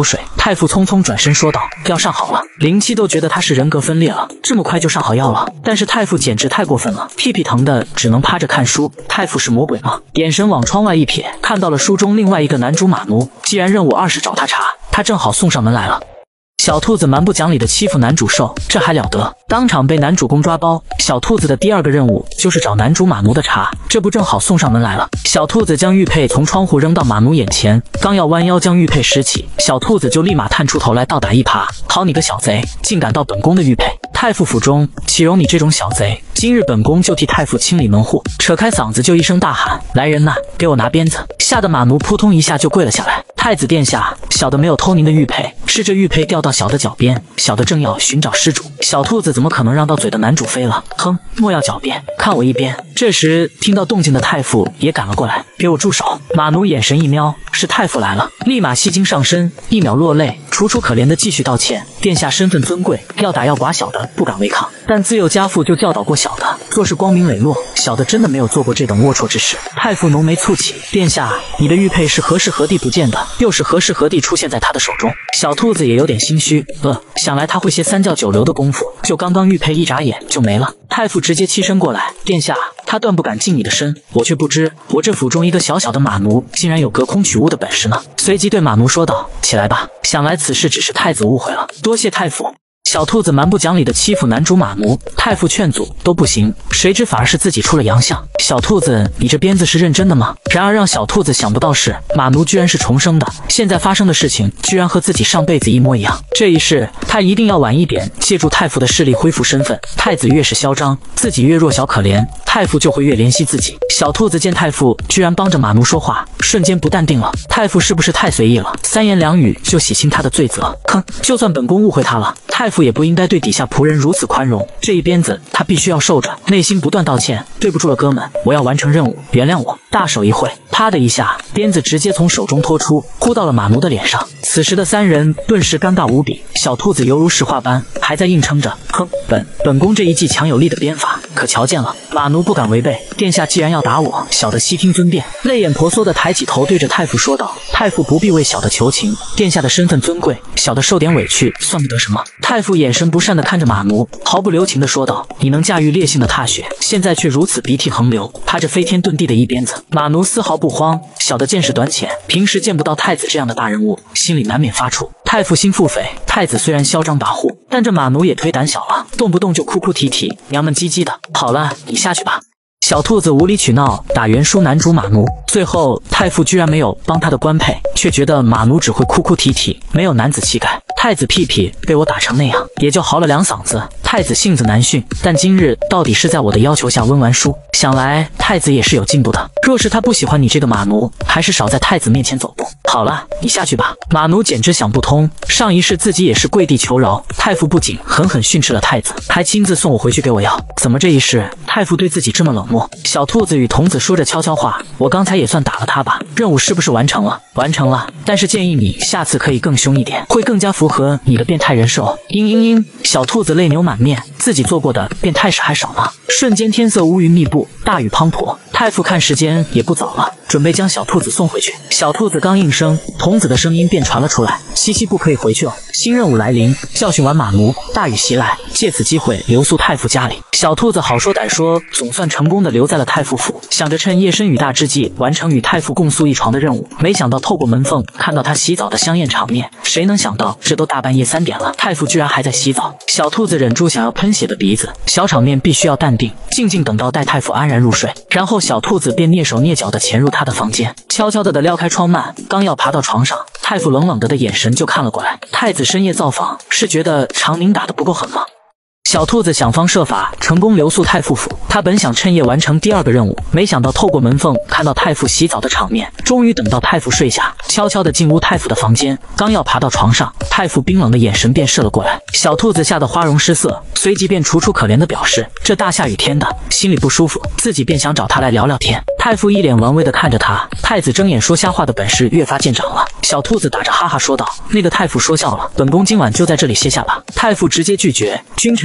太傅匆匆转身说道：“药上好了。”林七都觉得他是人格分裂了，这么快就上好药了。但是太傅简直太过分了，屁屁疼的只能趴着看书。太傅是魔鬼吗？眼神往窗外一瞥，看到了书中另外一个男主马奴。既然任务2是找他茬，他正好送上门来了。小兔子蛮不讲理的欺负男主兽，这还了得！当场被男主公抓包。小兔子的第2个任务就是找男主马奴的茬，这不正好送上门来了。小兔子将玉佩从窗户扔到马奴眼前，刚要弯腰将玉佩拾起，小兔子就立马探出头来倒打一耙。好你个小贼，竟敢盗本宫的玉佩！太傅府中岂容你这种小贼？今日本宫就替太傅清理门户！扯开嗓子就一声大喊：“来人呐，给我拿鞭子！”吓得马奴扑通一下就跪了下来。太子殿下，小的没有偷您的玉佩，是这玉佩掉到小的脚边，小的正要寻找失主。小兔子怎么可能让到嘴的男主飞了？哼，莫要狡辩，看我一边！这时听到动静的太傅也赶了过来，给我住手！马奴眼神一瞄，是太傅来了，立马戏精上身，一秒落泪，楚楚可怜的继续道歉：“殿下身份尊贵，要打要剐小的不敢违抗，但自幼家父就教导过小的，做事光明磊落，小的真的没有做过这等龌龊之事。”太傅浓眉蹙起：“殿下，你的玉佩是何时何地不见的？又是何时何地出现在他的手中？”小兔子也有点心虚，想来他会些3教9流的功夫，就刚刚玉佩一眨眼就没了。太傅直接欺身过来：“殿下，他断不敢近你的身，我却不知，我这府中一个小小的马奴，竟然有隔空取物的本事呢。”随即对马奴说道：“起来吧，想来此事只是太子误会了，多谢太傅。”小兔子蛮不讲理的欺负男主马奴，太傅劝阻都不行，谁知反而是自己出了洋相。小兔子，你这鞭子是认真的吗？然而让小兔子想不到是，马奴居然是重生的，现在发生的事情居然和自己上辈子一模一样。这一世他一定要晚一点借助太傅的势力恢复身份。太子越是嚣张，自己越弱小可怜，太傅就会越怜惜自己。小兔子见太傅居然帮着马奴说话，瞬间不淡定了。太傅是不是太随意了？3言2语就洗清他的罪责？哼，就算本宫误会他了，太傅也不应该对底下仆人如此宽容，这一鞭子他必须要受着。内心不断道歉：“对不住了哥们，我要完成任务，原谅我。”大手一挥，啪的一下，鞭子直接从手中拖出，呼到了马奴的脸上。此时的3人顿时尴尬无比，小兔子犹如石化般还在硬撑着：“哼，本宫这一记强有力的鞭法，可瞧见了？马奴不敢违背，殿下既然要打我，小的悉听尊便。”泪眼婆娑的抬起头对着太傅说道：“太傅不必为小的求情，殿下的身份尊贵，小的受点委屈算不得什么。”太傅眼神不善地看着马奴，毫不留情地说道：“你能驾驭烈性的踏雪，现在却如此鼻涕横流，怕这飞天遁地的一鞭子。”马奴丝毫不慌，小的见识短浅，平时见不到太子这样的大人物，心里难免发怵。太傅心腹诽，太子虽然嚣张跋扈，但这马奴也忒胆小了，动不动就哭哭啼啼，娘们唧唧的。好了，你下去吧。小兔子无理取闹，打原输男主马奴，最后太傅居然没有帮他的官配，却觉得马奴只会哭哭啼啼，没有男子气概。太子屁屁被我打成那样，也就嚎了2嗓子。太子性子难驯，但今日到底是在我的要求下温完书，想来太子也是有进步的。若是他不喜欢你这个马奴，还是少在太子面前走步。好了，你下去吧。马奴简直想不通，上一世自己也是跪地求饶，太傅不仅狠狠训斥了太子，还亲自送我回去给我药，怎么这一世太傅对自己这么冷漠？小兔子与童子说着悄悄话：“我刚才也算打了他吧，任务是不是完成了？完成了，但是建议你下次可以更凶一点，会更加符合你的变态人设。”小兔子泪流满面，自己做过的变态事还少吗？瞬间天色乌云密布，大雨滂沱。太傅看时间也不早了，准备将小兔子送回去。小兔子刚应声，童子的声音便传了出来：“西西不可以回去了，新任务来临，教训完马奴，大雨袭来，借此机会留宿太傅家里。”小兔子好说歹说，总算成功的留在了太傅府，想着趁夜深雨大之际完成与太傅共宿一床的任务。没想到透过门缝看到他洗澡的香艳场面，谁能想到这都大半夜3点了，太傅居然还在洗澡。小兔子忍住想要喷血的鼻子，小场面必须要淡定，静静等到待太傅安然入睡。然后小兔子便蹑手蹑脚地潜入他的房间，悄悄地撩开窗幔，刚要爬到床上，太傅冷冷的眼神就看了过来。太子深夜造访，是觉得长宁打得不够狠吗？小兔子想方设法成功留宿太傅府，他本想趁夜完成第2个任务，没想到透过门缝看到太傅洗澡的场面，终于等到太傅睡下，悄悄地进屋太傅的房间，刚要爬到床上，太傅冰冷的眼神便射了过来。小兔子吓得花容失色，随即便楚楚可怜地表示：“这大下雨天的，心里不舒服，自己便想找他来聊聊天。”太傅一脸玩味地看着他，太子睁眼说瞎话的本事越发见长了。小兔子打着哈哈说道：“那个太傅说笑了，本宫今晚就在这里歇下吧。”太傅直接拒绝：“君臣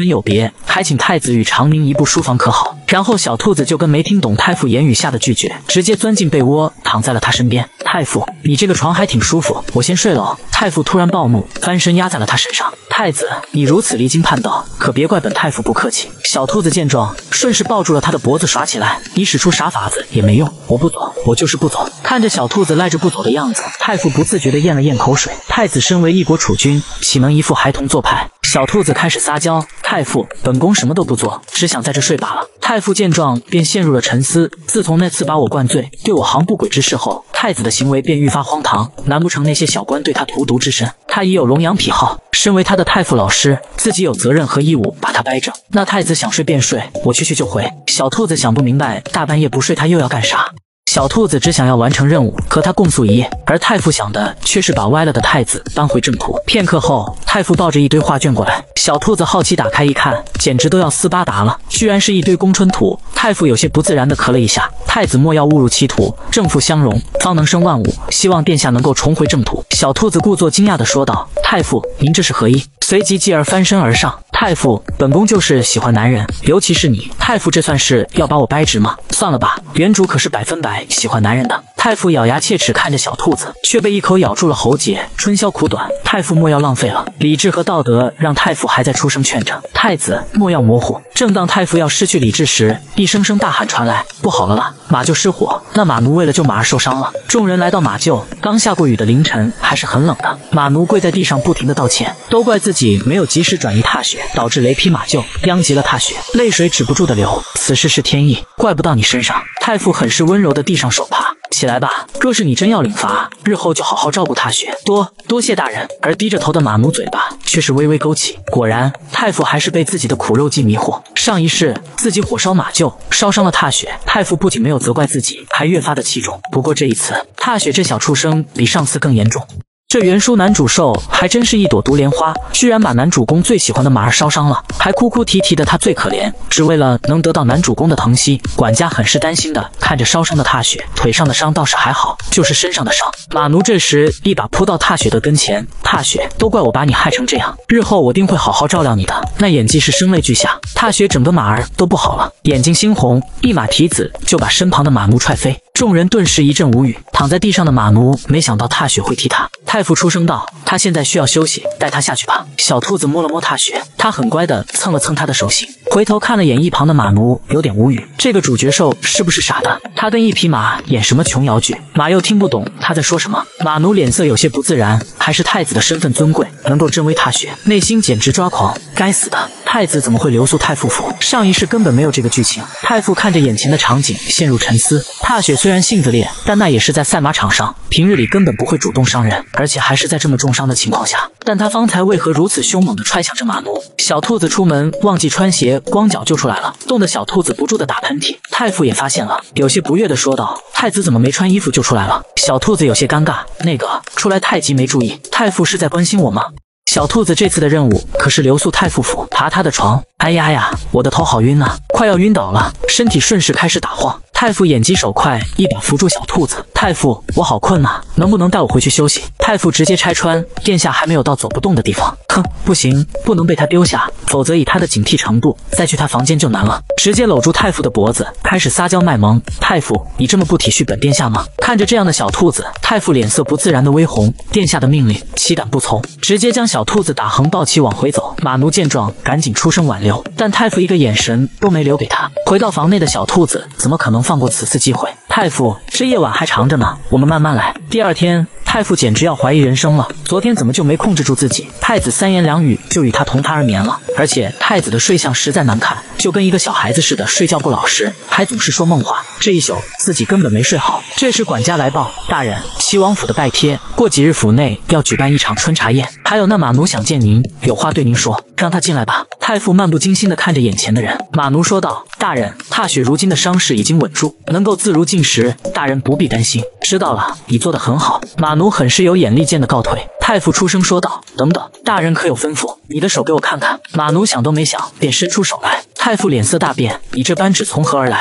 有别，还请太子与长宁移步书房可好？然后小兔子就跟没听懂太傅言语下的拒绝，直接钻进被窝，躺在了他身边。太傅，你这个床还挺舒服，我先睡了哦。太傅突然暴怒，翻身压在了他身上。太子，你如此离经叛道，可别怪本太傅不客气。小兔子见状，顺势抱住了他的脖子耍起来。你使出啥法子也没用，我不走，我就是不走。看着小兔子赖着不走的样子，太傅不自觉地咽了咽口水。太子身为一国储君，岂能一副孩童做派？小兔子开始撒娇，太傅，本宫什么都不做，只想在这睡罢了。太傅见状便陷入了沉思。自从那次把我灌醉，对我行不轨之事后，太子的行为便愈发荒唐。难不成那些小官对他荼毒之深？他已有龙阳癖好，身为他的太傅老师，自己有责任和义务把他掰正。那太子想睡便睡，我去就回。小兔子想不明白，大半夜不睡他又要干啥？小兔子只想要完成任务，和他共宿一夜，而太傅想的却是把歪了的太子搬回正途。片刻后，太傅抱着一堆画卷过来，小兔子好奇打开一看，简直都要斯巴达了，居然是一堆宫春图。太傅有些不自然地咳了一下，太子莫要误入歧途，正负相容，方能生万物，希望殿下能够重回正途。小兔子故作惊讶地说道：“太傅，您这是何意？”随即继而翻身而上。太傅，本宫就是喜欢男人，尤其是你。太傅这算是要把我掰直吗？算了吧，原主可是100%喜欢男人的。太傅咬牙切齿看着小兔子，却被一口咬住了喉结。春宵苦短，太傅莫要浪费了。理智和道德让太傅还在出声劝着太子莫要模糊。正当太傅要失去理智时，一声声大喊传来：“不好了啦！马厩失火，那马奴为了救马儿受伤了。”众人来到马厩，刚下过雨的凌晨还是很冷的。马奴跪在地上不停地道歉，都怪自己没有及时转移踏雪，导致雷劈马厩，殃及了踏雪，泪水止不住的流。此事是天意，怪不到你身上。太傅很是温柔地递上手帕，起来吧，若是你真要领罚，日后就好好照顾踏雪。多谢大人。而低着头的马奴嘴巴却是微微勾起。果然，太傅还是被自己的苦肉计迷惑。上一世自己火烧马厩，烧伤了踏雪，太傅不仅没有责怪自己，还越发的器重。不过这一次，踏雪这小畜生比上次更严重。这原书男主兽还真是一朵毒莲花，居然把男主公最喜欢的马儿烧伤了，还哭哭啼啼的。他最可怜，只为了能得到男主公的疼惜。管家很是担心的看着烧伤的踏雪，腿上的伤倒是还好，就是身上的伤。马奴这时一把扑到踏雪的跟前：“踏雪，都怪我把你害成这样，日后我定会好好照料你的。”那演技是声泪俱下，踏雪整个马儿都不好了，眼睛猩红，一马蹄子就把身旁的马奴踹飞。众人顿时一阵无语。躺在地上的马奴没想到踏雪会踢他，太傅出声道：“他现在需要休息，带他下去吧。”小兔子摸了摸踏雪，他很乖的蹭了蹭他的手心，回头看了眼一旁的马奴，有点无语。这个主角兽是不是傻的？他跟一匹马演什么琼瑶剧？马又听不懂他在说什么。马奴脸色有些不自然，还是太子的身份尊贵，能够真威踏雪，内心简直抓狂。该死的，太子怎么会留宿太傅府？上一世根本没有这个剧情。太傅看着眼前的场景，陷入沉思。踏雪虽然性子烈，但那也是在赛马场上，平日里根本不会主动伤人，而且还是在这么重伤的情况下。但他方才为何如此凶猛地踹响着马奴？小兔子出门忘记穿鞋，光脚就出来了，冻得小兔子不住地打喷嚏。太傅也发现了，有些不悦地说道：“太子怎么没穿衣服就出来了？”小兔子有些尴尬：“那个，出来太急没注意，太傅是在关心我吗？”小兔子这次的任务可是留宿太傅府，爬他的床。哎呀，我的头好晕啊，快要晕倒了，身体顺势开始打晃。太傅眼疾手快，一把扶住小兔子。太傅，我好困啊，能不能带我回去休息？太傅直接拆穿，殿下还没有到走不动的地方。哼，不行，不能被他丢下，否则以他的警惕程度，再去他房间就难了。直接搂住太傅的脖子，开始撒娇卖萌。太傅，你这么不体恤本殿下吗？看着这样的小兔子，太傅脸色不自然的微红。殿下的命令，岂敢不从？直接将小兔子打横抱起往回走。马奴见状，赶紧出声挽留，但太傅一个眼神都没留给他。回到房内的小兔子怎么可能放过此次机会？太傅，这夜晚还长着呢，我们慢慢来。第二天，太傅简直要怀疑人生了，昨天怎么就没控制住自己？太子三言两语就与他同榻而眠了，而且太子的睡相实在难看，就跟一个小孩子似的，睡觉不老实，还总是说梦话。这一宿自己根本没睡好。这时管家来报：“大人，齐王府的拜帖，过几日府内要举办一场春茶宴，还有那马奴想见您，有话对您说，让他进来吧。”太傅漫不经心地看着眼前的人，马奴说道：“大人，踏雪如今的伤势已经稳住，能够自如进食，大人不必担心。”知道了，你做得很好。马奴很是有眼力见的告退。太傅出声说道：“等等，大人可有吩咐？你的手给我看看。”马奴想都没想，便伸出手来。太傅脸色大变：“你这扳指从何而来？”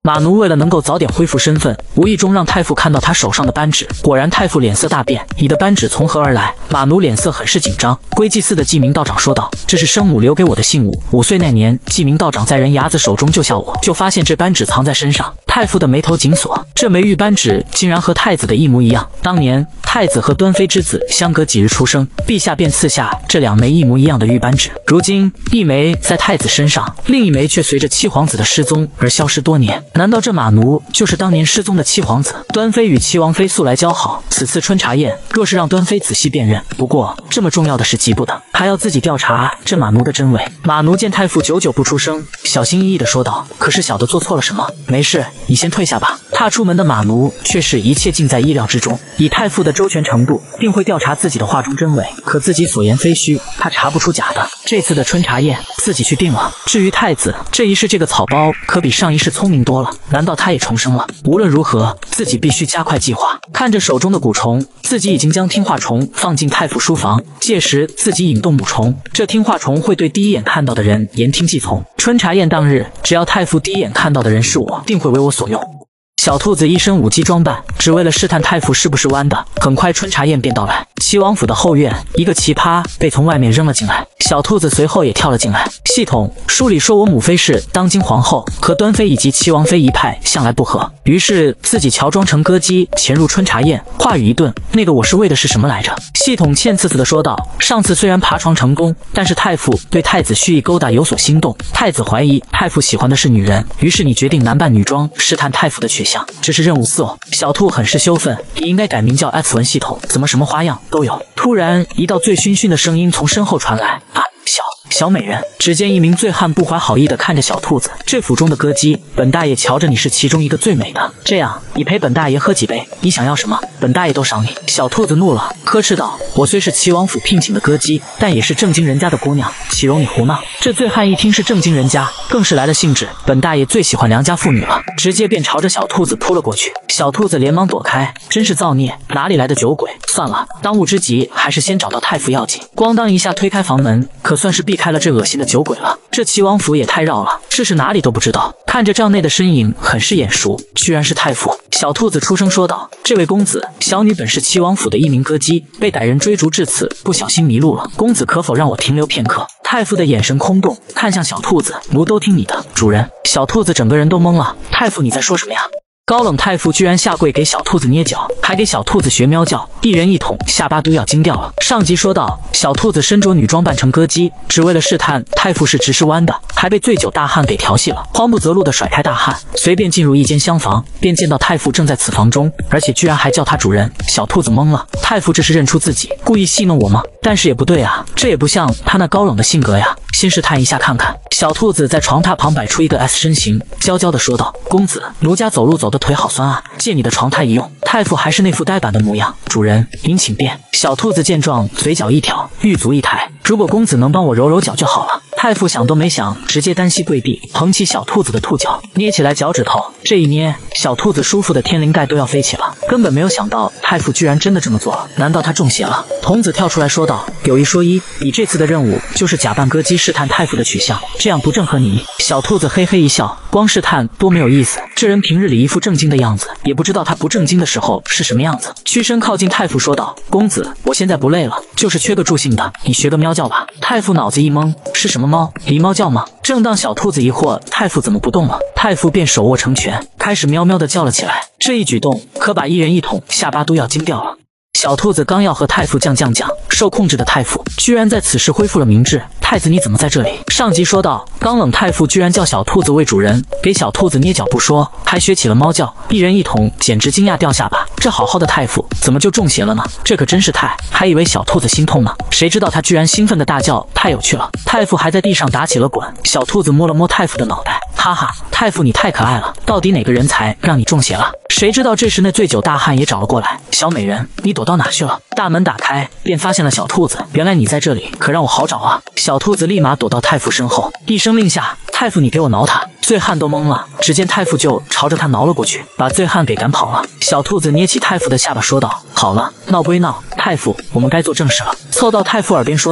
马奴为了能够早点恢复身份，无意中让太傅看到他手上的扳指，果然太傅脸色大变，你的扳指从何而来？马奴脸色很是紧张。龟祭祀的记名道长说道：“这是生母留给我的信物。5岁那年，记名道长在人牙子手中救下我，就发现这扳指藏在身上。”太傅的眉头紧锁，这枚玉扳指竟然和太子的一模一样。当年太子和端妃之子相隔几日出生，陛下便赐下这2枚一模一样的玉扳指。如今一枚在太子身上，另一枚却随着七皇子的失踪而消失多年。难道这马奴就是当年失踪的七皇子？端妃与七王妃素来交好，此次春茶宴若是让端妃仔细辨认，不过这么重要的事急不得，还要自己调查这马奴的真伪。马奴见太傅久久不出声，小心翼翼地说道：“可是小的做错了什么？”没事，你先退下吧。踏出门的马奴却是一切尽在意料之中，以太傅的周全程度，定会调查自己的话中真伪。可自己所言非虚，他查不出假的。这次的春茶宴自己去定了。至于太子，这一世这个草包可比上一世聪明多了，难道他也重生了？无论如何，自己必须加快计划。看着手中的蛊虫，自己已经将听话虫放进太傅书房，届时自己引动母虫，这听话虫会对第一眼看到的人言听计从。春茶宴当日，只要太傅第一眼看到的人是我，定会为我所用。小兔子一身武技装扮，只为了试探太傅是不是弯的。很快春茶宴便到来，齐王府的后院，一个奇葩被从外面扔了进来，小兔子随后也跳了进来。系统书里说我母妃是当今皇后，和端妃以及齐王妃一派向来不和，于是自己乔装成歌姬潜入春茶宴。话语一顿，那个我是为的是什么来着？系统欠刺刺的说道：上次虽然爬床成功，但是太傅对太子蓄意勾搭有所心动，太子怀疑太傅喜欢的是女人，于是你决定男扮女装试探太傅的去向。这是任务4哦。小兔很是羞愤，你应该改名叫 X 文系统，怎么什么花样都有？突然一道醉醺醺的声音从身后传来，啊，小美人。只见一名醉汉不怀好意地看着小兔子，这府中的歌姬，本大爷瞧着你是其中一个最美的，这样你陪本大爷喝几杯，你想要什么，本大爷都赏你。小兔子怒了，呵斥道：我虽是齐王府聘请的歌姬，但也是正经人家的姑娘，岂容你胡闹？这醉汉一听是正经人家，更是来了兴致，本大爷最喜欢良家妇女了，直接便朝着小兔子扑了过去。小兔子连忙躲开，真是造孽，哪里来的酒鬼？算了，当务之急还是先找到太傅要紧。咣当一下推开房门，可算是避开了这恶心的酒鬼了。这齐王府也太绕了，这是哪里都不知道。看着帐内的身影很是眼熟，居然是太傅。小兔子出声说道：这位公子，小女本是齐王府的一名歌姬，被歹人追逐至此，不小心迷路了，公子可否让我停留片刻？太傅的眼神空洞，看向小兔子，奴都听你的，主人。小兔子整个人都懵了，太傅你在说什么呀？高冷太傅居然下跪给小兔子捏脚，还给小兔子学喵叫，一人一桶，下巴都要惊掉了。上集说到，小兔子身着女装扮成歌姬，只为了试探太傅是直是弯的，还被醉酒大汉给调戏了，慌不择路的甩开大汉，随便进入一间厢房，便见到太傅正在此房中，而且居然还叫他主人。小兔子懵了，太傅这是认出自己，故意戏弄我吗？但是也不对啊，这也不像他那高冷的性格呀。先试探一下看看。小兔子在床榻旁摆出一个 S 身形，娇娇地说道：公子，奴家走路走的腿好酸啊，借你的床榻一用。太傅还是那副呆板的模样，主人您请便。小兔子见状，嘴角一挑，玉足一抬，如果公子能帮我揉揉脚就好了。太傅想都没想，直接单膝跪地，捧起小兔子的兔脚，捏起来脚趾头，这一捏，小兔子舒服的天灵盖都要飞起了。根本没有想到太傅居然真的这么做了，难道他中邪了？童子跳出来说道：有一说一，你这次的任务就是假扮歌姬试探太傅的取向，这样不正合你意。小兔子嘿嘿一笑，光试探多没有意思，这人平日里一副正经的样子，也不知道他不正经的时候是什么样子。屈身靠近太傅说道：公子，我现在不累了，就是缺个助兴的，你学个喵叫吧。太傅脑子一懵，是什么猫？狸猫叫吗？正当小兔子疑惑太傅怎么不动了，太傅便手握成拳，开始喵喵的叫了起来。这一举动可把一人一桶下巴都要惊掉了。小兔子刚要和太傅讲，受控制的太傅居然在此时恢复了明智。太子你怎么在这里？上集说到，刚冷太傅居然叫小兔子为主人，给小兔子捏脚不说，还学起了猫叫，一人一桶，简直惊讶掉下巴。这好好的太傅怎么就中邪了呢？这可真是还以为小兔子心痛呢，谁知道他居然兴奋的大叫，太有趣了。太傅还在地上打起了滚，小兔子摸了摸太傅的脑袋，哈哈，太傅你太可爱了，到底哪个人才让你中邪了？谁知道这时那醉酒大汉也找了过来，小美人，你躲到哪去了？大门打开，便发现了小兔子，原来你在这里，可让我好找啊！小兔子立马躲到太傅身后，一声令下，太傅你给我挠他！醉汉都懵了，只见太傅就朝着他挠了过去，把醉汉给赶跑了。小兔子捏起太傅的下巴说道：好了，闹归闹，太傅，我们该做正事了。凑到太傅耳边说道：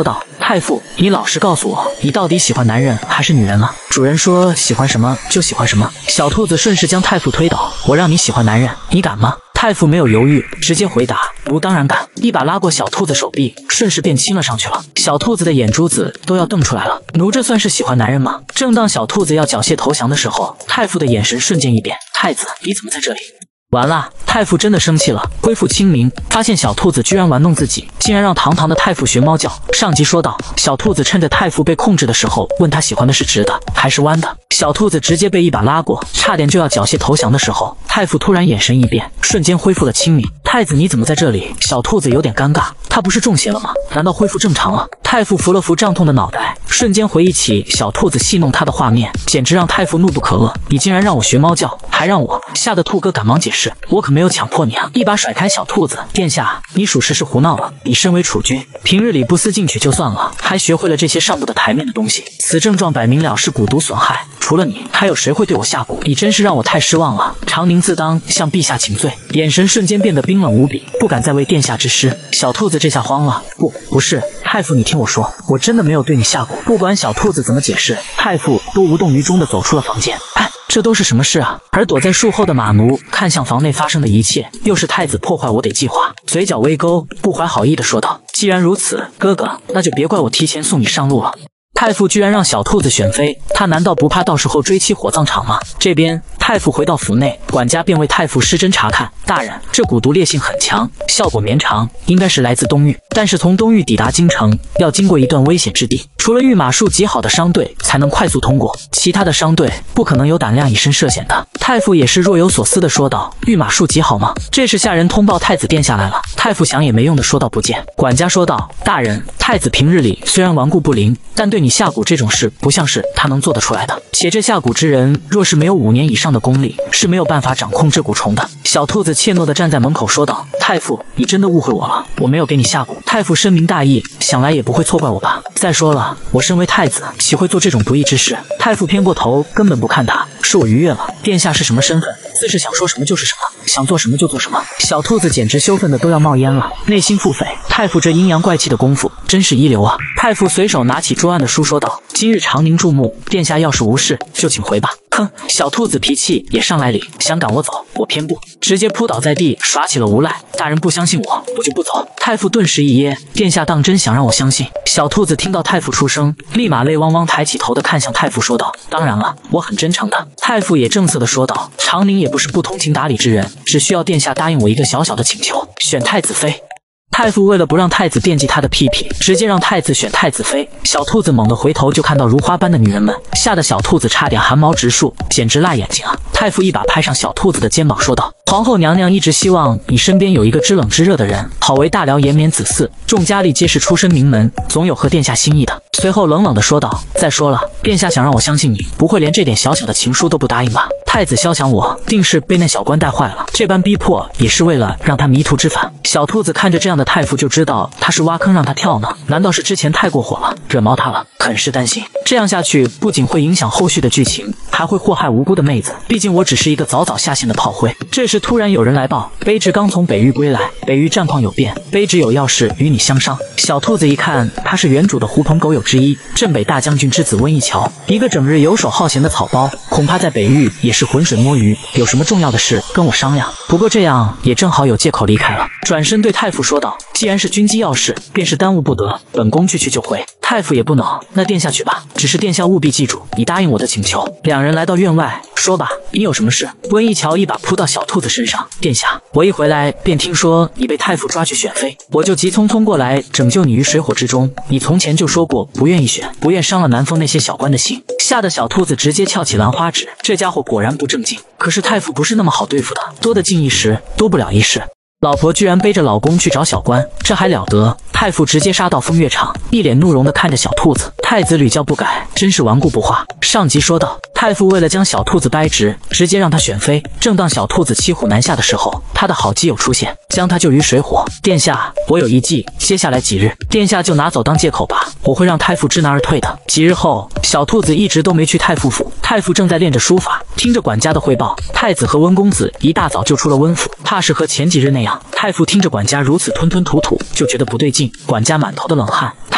太傅，你老实告诉我，你到底喜欢男人还是女人了？主人说喜欢什么就喜欢什么。小兔子顺势将太傅推倒，我让你喜欢男人，你敢吗？太傅没有犹豫，直接回答：奴当然敢。一把拉过小兔子手臂，顺势便亲了上去了。小兔子的眼珠子都要瞪出来了，奴这算是喜欢男人吗？正当小兔子要缴械投降的时候，太傅的眼神瞬间一变：太子，你怎么在这里？完了，太傅真的生气了，恢复清明，发现小兔子居然玩弄自己，竟然让堂堂的太傅学猫叫。上集说到，小兔子趁着太傅被控制的时候，问他喜欢的是直的还是弯的。小兔子直接被一把拉过，差点就要缴械投降的时候，太傅突然眼神一变，瞬间恢复了清明。太子你怎么在这里？小兔子有点尴尬，他不是中邪了吗？难道恢复正常了？太傅扶了扶胀痛的脑袋，瞬间回忆起小兔子戏弄他的画面，简直让太傅怒不可遏。你竟然让我学猫叫，还让我，吓得兔哥赶忙解释，我可没有强迫你啊！一把甩开小兔子，殿下，你属实是胡闹了。你身为储君，平日里不思进取就算了，还学会了这些上不得台面的东西，此症状摆明了是蛊毒损害。除了你，还有谁会对我下蛊？你真是让我太失望了。长宁自当向陛下请罪，眼神瞬间变得冰冷无比，不敢再为殿下之师。小兔子这下慌了，不是，太傅，你听我说，我真的没有对你下蛊。不管小兔子怎么解释，太傅都无动于衷地走出了房间。哎，这都是什么事啊？而躲在树后的马奴看向房内发生的一切，又是太子破坏我得计划，嘴角微勾，不怀好意地说道：既然如此，哥哥，那就别怪我提前送你上路了。太傅居然让小兔子选妃，他难道不怕到时候追妻火葬场吗？这边太傅回到府内，管家便为太傅施针查看。大人，这蛊毒烈性很强，效果绵长，应该是来自东域，但是从东域抵达京城要经过一段危险之地，除了御马术极好的商队才能快速通过，其他的商队不可能有胆量以身涉险的。太傅也是若有所思地说道：御马术极好吗？这是下人通报太子殿下来了。太傅想也没用地说道：不见。管家说道：大人，太子平日里虽然顽固不灵，但对你下蛊这种事不像是他能做得出来的，且这下蛊之人若是没有5年以上的功力，是没有办法掌控这蛊虫的。小兔子怯懦地站在门口说道：太傅，你真的误会我了，我没有给你下蛊。太傅深明大义，想来也不会错怪我吧。再说了，我身为太子，岂会做这种不义之事？太傅偏过头，根本不看他，是我逾越了。殿下是什么身份？自是想说什么就是什么，想做什么就做什么。小兔子简直羞愤的都要冒烟了，内心腹诽：太傅这阴阳怪气的功夫真是一流啊。太傅随手拿起桌案的书说道：今日长宁注目，殿下要是无事就请回吧。哼，小兔子脾气也上来理，想赶我走，我偏不，直接扑倒在地，耍起了无赖。大人不相信我，我就不走。太傅顿时一噎，殿下当真想让我相信？小兔子听到太傅出声，立马泪汪汪抬起头的看向太傅说道：当然了，我很真诚的。太傅也正色的说道：长宁也不是不通情达理之人，只需要殿下答应我一个小小的请求，选太子妃。太傅为了不让太子惦记他的屁屁，直接让太子选太子妃。小兔子猛地回头就看到如花般的女人们，吓得小兔子差点汗毛直竖，简直辣眼睛啊！太傅一把拍上小兔子的肩膀说道：皇后娘娘一直希望你身边有一个知冷知热的人，好为大辽延绵子嗣。众佳丽皆是出身名门，总有合殿下心意的。随后冷冷地说道：再说了，殿下想让我相信你，不会连这点小小的情书都不答应吧？太子肖想我，定是被那小官带坏了，这般逼迫也是为了让他迷途知返。小兔子看着这样的太傅就知道他是挖坑让他跳呢，难道是之前太过火了，惹毛他了？很是担心，这样下去不仅会影响后续的剧情，还会祸害无辜的妹子。毕竟我只是一个早早下线的炮灰。这时突然有人来报，卑职刚从北域归来，北域战况有变，卑职有要事与你相商。小兔子一看，他是原主的狐朋狗友之一，镇北大将军之子温一桥，一个整日游手好闲的草包，恐怕在北域也是浑水摸鱼，有什么重要的事跟我商量。不过这样也正好有借口离开了。转身对太傅说道：既然是军机要事，便是耽误不得，本宫去就回。太傅也不恼，那殿下去吧，只是殿下务必记住，你答应我的请求。两人来到院外，说吧，你有什么事？温一桥一把扑到小兔子身上，殿下，我一回来便听说你被太傅抓去选妃，我就急匆匆过来拯救你于水火之中。你从前就说过不愿意选，不愿伤了南风那些小官的心，吓得小兔子直接翘起兰花指，这家伙果然不正经。可是太傅不是那么好对付的，多的进一时，多不了一世。老婆居然背着老公去找小官，这还了得？太傅直接杀到风月场，一脸怒容地看着小兔子。太子屡教不改，真是顽固不化。上集说到，太傅为了将小兔子掰直，直接让他选妃。正当小兔子骑虎难下的时候，他的好基友出现，将他救于水火。殿下，我有一计，接下来几日，殿下就拿走当借口吧，我会让太傅知难而退的。几日后，小兔子一直都没去太傅府，太傅正在练着书法，听着管家的汇报，太子和温公子一大早就出了温府，怕是和前几日那样。太傅听着管家如此吞吞吐吐，就觉得不对劲。管家满头的冷汗，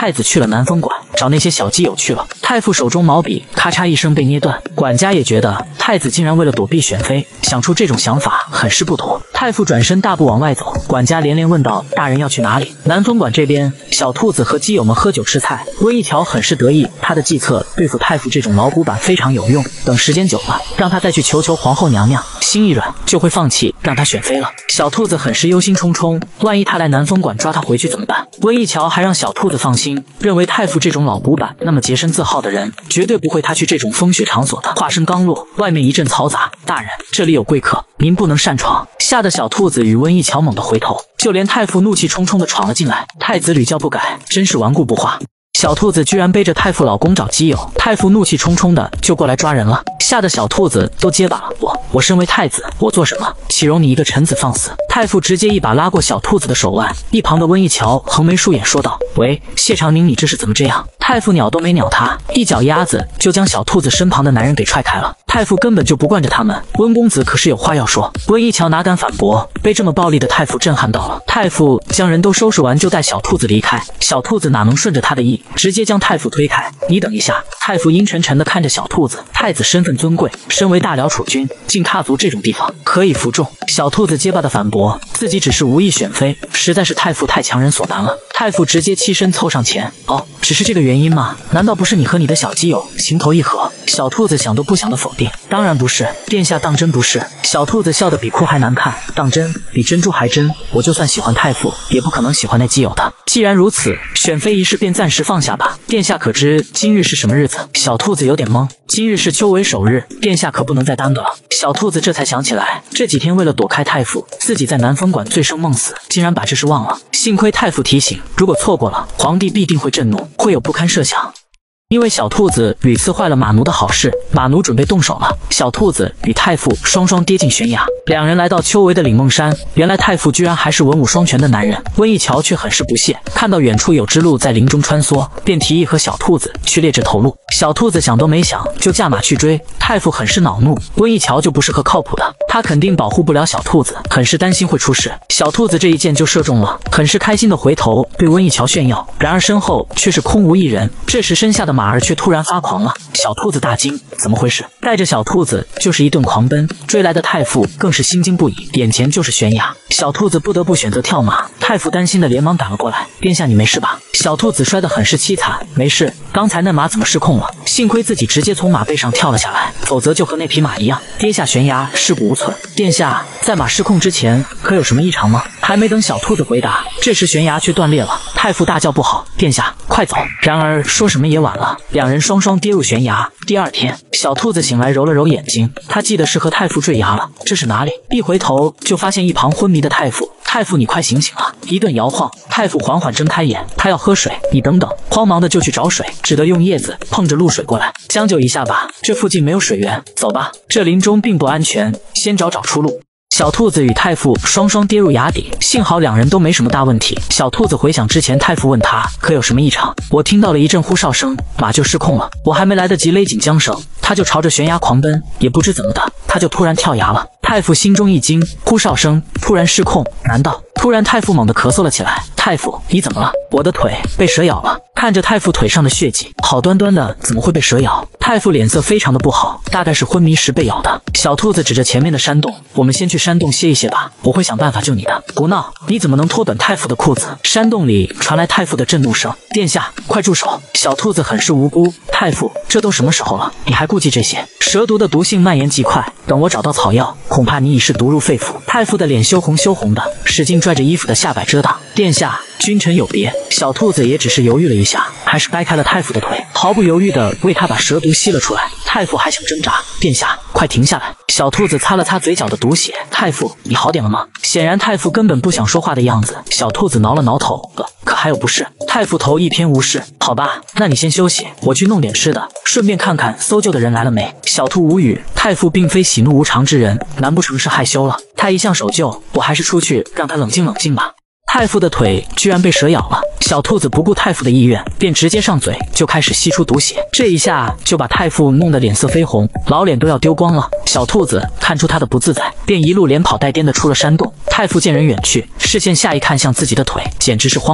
太子去了南风馆，找那些小基友去了。太傅手中毛笔咔嚓一声被捏断，管家也觉得太子竟然为了躲避选妃，想出这种想法，很是不妥。太傅转身大步往外走，管家连连问道：“大人要去哪里？”南风馆这边，小兔子和基友们喝酒吃菜，温一条很是得意，他的计策对付太傅这种老古板非常有用。等时间久了，让他再去求皇后娘娘，心一软就会放弃让他选妃了。小兔子很是忧心忡忡，万一他来南风馆抓他回去怎么办？温一桥还让小兔子放心，认为太傅这种老古板那么洁身自好的人，绝对不会他去这种风雪场所的。话声刚落，外面一阵嘈杂，大人，这里有贵客，您不能擅闯。吓得小兔子与温一桥猛地回头，就连太傅怒气冲冲地闯了进来。太子屡教不改，真是顽固不化。小兔子居然背着太傅老公找基友，太傅怒气冲冲的就过来抓人了，吓得小兔子都结巴了。我身为太子，我做什么，岂容你一个臣子放肆？太傅直接一把拉过小兔子的手腕，一旁的温一桥横眉竖眼说道：“喂，谢长宁，你这是怎么这样？”太傅鸟都没鸟他，一脚丫子就将小兔子身旁的男人给踹开了。太傅根本就不惯着他们，温公子可是有话要说。温一桥哪敢反驳，被这么暴力的太傅震撼到了。太傅将人都收拾完，就带小兔子离开。小兔子哪能顺着他的意，直接将太傅推开。你等一下。太傅阴沉沉地看着小兔子，太子身份尊贵，身为大辽储君，竟踏足这种地方，可以服众。小兔子结巴的反驳，自己只是无意选妃，实在是太傅太强人所难了。太傅直接欺身凑上前，哦，只是这个原因吗？难道不是你和你的小基友情投意合？小兔子想都不想的否定，当然不是，殿下当真不是。小兔子笑得比哭还难看，当真比珍珠还真。我就算喜欢太傅，也不可能喜欢那基友的。既然如此，选妃一事便暂时放下吧。殿下可知今日是什么日子？小兔子有点懵，今日是秋闱首日，殿下可不能再耽搁了。小兔子这才想起来，这几天为了躲开太傅，自己在南风馆醉生梦死，竟然把这事忘了。幸亏太傅提醒，如果错过了，皇帝必定会震怒，会有不堪设想。因为小兔子屡次坏了马奴的好事，马奴准备动手了。小兔子与太傅双双跌进悬崖，两人来到秋闱的岭梦山。原来太傅居然还是文武双全的男人，温一桥却很是不屑，看到远处有只鹿在林中穿梭，便提议和小兔子去猎这头鹿。小兔子想都没想就驾马去追，太傅很是恼怒，温一桥就不是个靠谱的，他肯定保护不了小兔子，很是担心会出事。小兔子这一箭就射中了，很是开心的回头对温一桥炫耀，然而身后却是空无一人。这时身下的马儿却突然发狂了，小兔子大惊，怎么回事？带着小兔子就是一顿狂奔，追来的太傅更是心惊不已，眼前就是悬崖，小兔子不得不选择跳马。太傅担心的连忙赶了过来，殿下你没事吧？小兔子摔得很是凄惨，没事，刚才那马怎么失控了？幸亏自己直接从马背上跳了下来，否则就和那匹马一样跌下悬崖，尸骨无存。殿下，在马失控之前可有什么异常吗？还没等小兔子回答，这时悬崖却断裂了。太傅大叫不好，殿下快走！然而说什么也晚了，两人双双跌入悬崖。第二天，小兔子醒来揉了揉眼睛，他记得是和太傅坠崖了，这是哪里？一回头就发现一旁昏迷的太傅。太傅，你快醒醒啊！一顿摇晃，太傅缓缓睁开眼，他要喝水。你等等，慌忙的就去找水，只得用叶子碰着露水过来。将就一下吧，这附近没有水源。走吧，这林中并不安全，先找出路。小兔子与太傅双双跌入崖底，幸好两人都没什么大问题。小兔子回想之前太傅问他可有什么异常，我听到了一阵呼哨声，马就失控了，我还没来得及勒紧缰绳，他就朝着悬崖狂奔，也不知怎么的，他就突然跳崖了。太傅心中一惊，呼哨声突然失控，难道？突然太傅猛地咳嗽了起来，太傅你怎么了？我的腿被蛇咬了。看着太傅腿上的血迹，好端端的怎么会被蛇咬？太傅脸色非常的不好，大概是昏迷时被咬的。小兔子指着前面的山洞，我们先去山洞歇一歇吧，我会想办法救你的。不闹，你怎么能脱本太傅的裤子？山洞里传来太傅的震怒声，殿下快住手！小兔子很是无辜，太傅这都什么时候了，你还顾忌这些？蛇毒的毒性蔓延极快，等我找到草药，恐怕你已是毒入肺腑。太傅的脸羞红的，使劲拽着衣服的下摆遮挡。殿下，君臣有别。小兔子也只是犹豫了一下，还是掰开了太傅的腿，毫不犹豫地为他把蛇毒吸了出来。太傅还想挣扎，殿下快停下来！小兔子擦了擦嘴角的毒血，太傅你好点了吗？显然太傅根本不想说话的样子。小兔子挠了挠头，可还有不是？太傅头一偏无事。好吧，那你先休息，我去弄点吃的，顺便看看搜救的人来了没。小兔无语，太傅并非喜怒无常之人，难不成是害羞了？他一向守旧，我还是出去让他冷静冷静吧。太傅的腿居然被蛇咬了，小兔子不顾太傅的意愿，便直接上嘴就开始吸出毒血，这一下就把太傅弄得脸色绯红，老脸都要丢光了。小兔子看出他的不自在，便一路连跑带颠的出了山洞。太傅见人远去，视线下一看向自己的腿，简直是荒唐。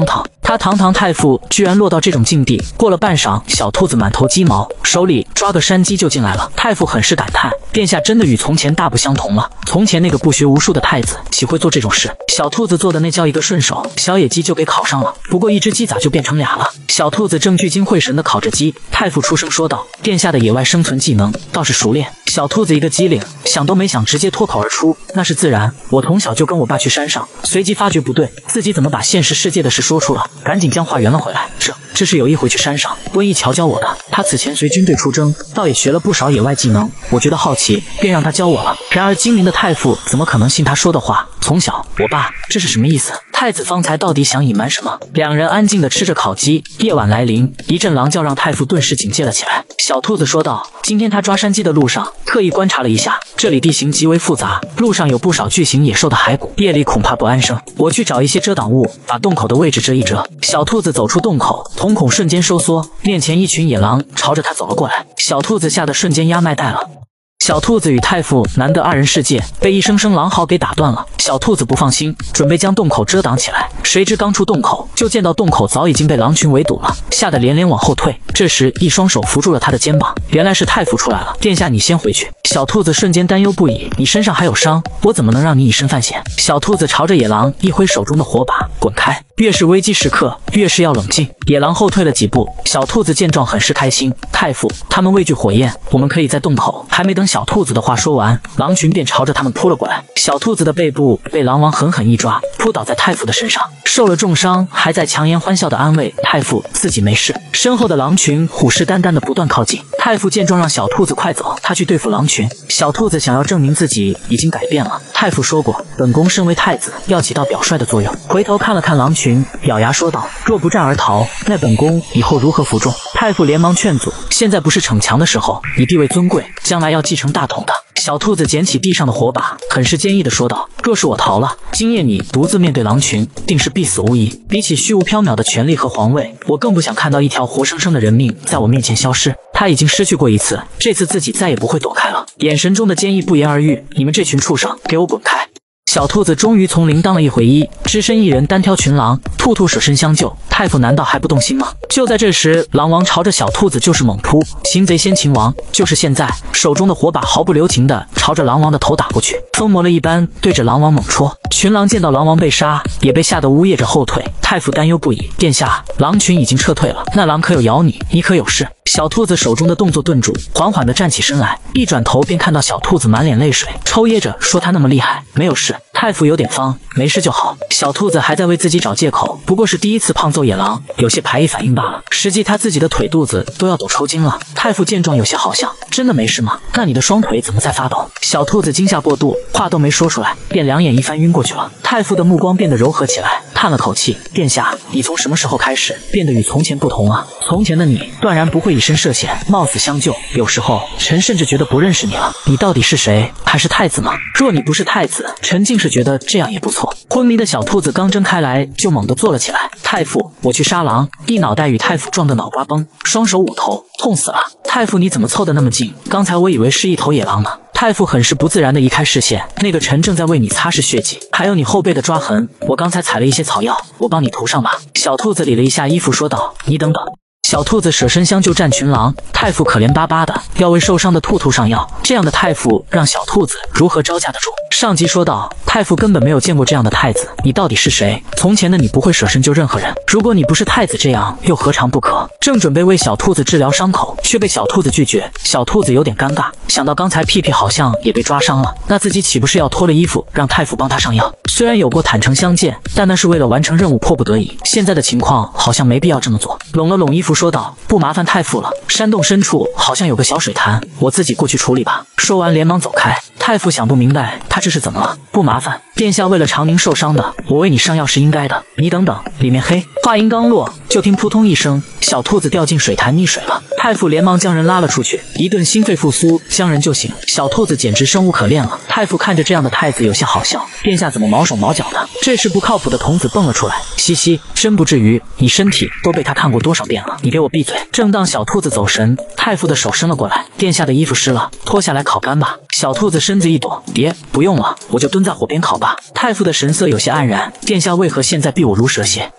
他堂堂太傅居然落到这种境地。过了半晌，小兔子满头鸡毛，手里抓个山鸡就进来了。太傅很是感叹，殿下真的与从前大不相同了。从前那个不学无术的太子岂会做这种事？小兔子做的那叫一个顺手，小野鸡就给烤上了。不过一只鸡咋就变成俩了？小兔子正聚精会神地烤着鸡，太傅出声说道：“殿下的野外生存技能倒是熟练。”小兔子一个机灵，想都没想，直接脱口而出：“那是自然，我从小就跟我爸去山上。”随即发觉不对，自己怎么把现实世界的事说出了，赶紧将话圆了回来。这是有一回去山上，温一乔教我的。他此前随军队出征，倒也学了不少野外技能。我觉得好奇，便让他教我了。然而精明的太傅怎么可能信他说的话？从小，我爸这是什么意思？太子方才到底想隐瞒什么？两人安静地吃着烤鸡。夜晚来临，一阵狼叫让太傅顿时警戒了起来。小兔子说道：“今天他抓山鸡的路上，特意观察了一下，这里地形极为复杂，路上有不少巨型野兽的骸骨，夜里恐怕不安生。我去找一些遮挡物，把洞口的位置遮一遮。”小兔子走出洞口，瞳孔瞬间收缩，面前一群野狼朝着他走了过来。小兔子吓得瞬间压麦带了。小兔子与太傅难得二人世界，被一声声狼嚎给打断了。小兔子不放心，准备将洞口遮挡起来，谁知刚出洞口，就见到洞口早已经被狼群围堵了，吓得连连往后退。这时一双手扶住了他的肩膀，原来是太傅出来了。殿下，你先回去。小兔子瞬间担忧不已，你身上还有伤，我怎么能让你以身犯险？小兔子朝着野狼一挥手中的火把，滚开！越是危机时刻，越是要冷静。野狼后退了几步，小兔子见状很是开心。太傅，他们畏惧火焰，我们可以在洞口。还没等小兔子的话说完，狼群便朝着他们扑了过来。小兔子的背部被狼王狠狠一抓，扑倒在太傅的身上，受了重伤，还在强颜欢笑的安慰太傅自己没事。身后的狼群虎视眈眈的不断靠近。太傅见状让小兔子快走，他去对付狼群。小兔子想要证明自己已经改变了。太傅说过，本宫身为太子，要起到表率的作用。回头看了看狼群，咬牙说道：“若不战而逃，那本宫以后如何服众？”太傅连忙劝阻：“现在不是逞强的时候，你地位尊贵，将来要继承大统的。”小兔子捡起地上的火把，很是坚毅地说道：“若是我逃了，今夜你独自面对狼群，定是必死无疑。比起虚无缥缈的权力和皇位，我更不想看到一条活生生的人命在我面前消失。他已经失去过一次，这次自己再也不会躲开了。”眼神中的坚毅不言而喻。你们这群畜生，给我滚开！小兔子终于从零当了一回一，只身一人单挑群狼。兔兔舍身相救，太傅难道还不动心吗？就在这时，狼王朝着小兔子就是猛扑，擒贼先擒王，就是现在，手中的火把毫不留情地朝着狼王的头打过去，疯魔了一般对着狼王猛戳。群狼见到狼王被杀，也被吓得呜咽着后退。太傅担忧不已：“殿下，狼群已经撤退了，那狼可有咬你？你可有事？”小兔子手中的动作顿住，缓缓地站起身来，一转头便看到小兔子满脸泪水，抽噎着说：“他那么厉害，没有事。”太傅有点慌：“没事就好。”小兔子还在为自己找借口，不过是第一次胖揍野狼，有些排异反应罢了。实际他自己的腿肚子都要抖抽筋了。太傅见状有些好笑：“真的没事吗？那你的双腿怎么在发抖？”小兔子惊吓过度，话都没说出来，便两眼一翻晕过去了。太傅的目光变得柔和起来，叹了口气：“殿下，你从什么时候开始变得与从前不同啊？从前的你断然不会以身涉险，冒死相救，有时候臣甚至觉得不认识你了。你到底是谁？还是太子吗？若你不是太子，臣竟是觉得这样也不错。”昏迷的小兔子刚睁开来，就猛地坐了起来：“太傅，我去杀狼！”一脑袋与太傅撞得脑瓜崩，双手捂头，痛死了。太傅，你怎么凑得那么近？刚才我以为是一头野狼呢。太傅很是不自然地移开视线，那个臣正在为你擦拭血迹，还有你后背的抓痕，我刚才采了一些草药，我帮你涂上吧。小兔子理了一下衣服说道：“你等等。”小兔子舍身相救战群狼，太傅可怜巴巴的要为受伤的兔兔上药，这样的太傅让小兔子如何招架得住？上级说道：“太傅根本没有见过这样的太子，你到底是谁？从前的你不会舍身救任何人，如果你不是太子，这样又何尝不可？”正准备为小兔子治疗伤口，却被小兔子拒绝。小兔子有点尴尬，想到刚才屁屁好像也被抓伤了，那自己岂不是要脱了衣服让太傅帮他上药？虽然有过坦诚相见，但那是为了完成任务，迫不得已。现在的情况好像没必要这么做。拢了拢衣服说道：“不麻烦太傅了，山洞深处好像有个小水潭，我自己过去处理吧。”说完连忙走开。太傅想不明白他这是怎么了。不麻烦，殿下为了长宁受伤的，我为你上药是应该的。你等等，里面黑。话音刚落，就听扑通一声，小兔子掉进水潭溺水了。太傅连忙将人拉了出去，一顿心肺复苏将人救醒。小兔子简直生无可恋了。太傅看着这样的太子有些好笑，殿下怎么毛手毛脚的？这时不靠谱的童子蹦了出来，嘻嘻，真不至于，你身体都被他看过多少遍了，你给我闭嘴！正当小兔子走神，太傅的手伸了过来，殿下的衣服湿了，脱下来烤干吧。小兔子身子一躲，别，不用了，我就蹲在火边烤吧。太傅的神色有些黯然，殿下为何现在避我如蛇蝎？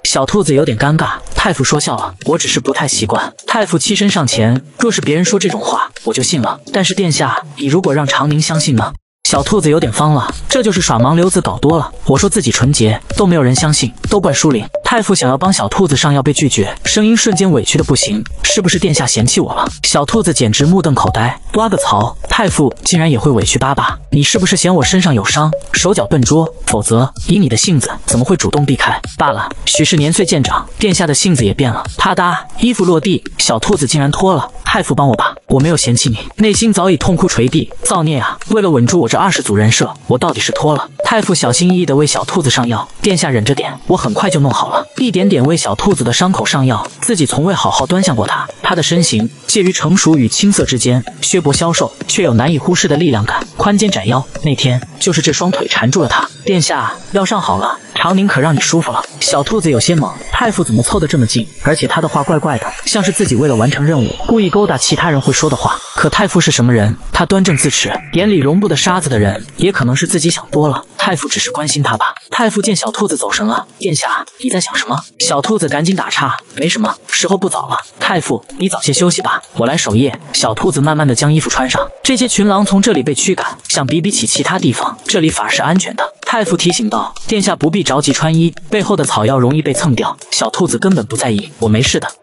小兔子有点尴尬。太傅说笑了，我只是不太习惯。太傅欺身上前，若是别人说这种话，我就信了。但是殿下，你如果让长宁相信呢？小兔子有点慌了，这就是耍盲流子搞多了。我说自己纯洁，都没有人相信，都怪舒灵。太傅想要帮小兔子上药被拒绝，声音瞬间委屈的不行。是不是殿下嫌弃我了？小兔子简直目瞪口呆。挖个槽，太傅竟然也会委屈巴巴。你是不是嫌我身上有伤，手脚笨拙？否则以你的性子，怎么会主动避开？罢了，许是年岁渐长，殿下的性子也变了。啪嗒，衣服落地，小兔子竟然脱了。太傅帮我吧，我没有嫌弃你，内心早已痛哭垂地。造孽啊！为了稳住我这20组人设，我到底是脱了。太傅小心翼翼地为小兔子上药，殿下忍着点，我很快就弄好了。一点点为小兔子的伤口上药，自己从未好好端详过它。它的身形介于成熟与青涩之间，削薄消瘦，却有难以忽视的力量感，宽肩窄腰。那天就是这双腿缠住了它。殿下，药上好了，长宁可让你舒服了。小兔子有些懵，太傅怎么凑得这么近？而且他的话怪怪的，像是自己为了完成任务，故意勾搭其他人会说的话。可太傅是什么人？他端正自持，眼里容不得沙子的人，也可能是自己想多了。太傅只是关心他吧。太傅见小兔子走神了，殿下，你在想什么？小兔子赶紧打岔，没什么，时候不早了。太傅，你早些休息吧，我来守夜。小兔子慢慢的将衣服穿上。这些群狼从这里被驱赶，相比起其他地方，这里反而是安全的。太傅提醒道，殿下不必着急穿衣，背后的草药容易被蹭掉。小兔子根本不在意，我没事的。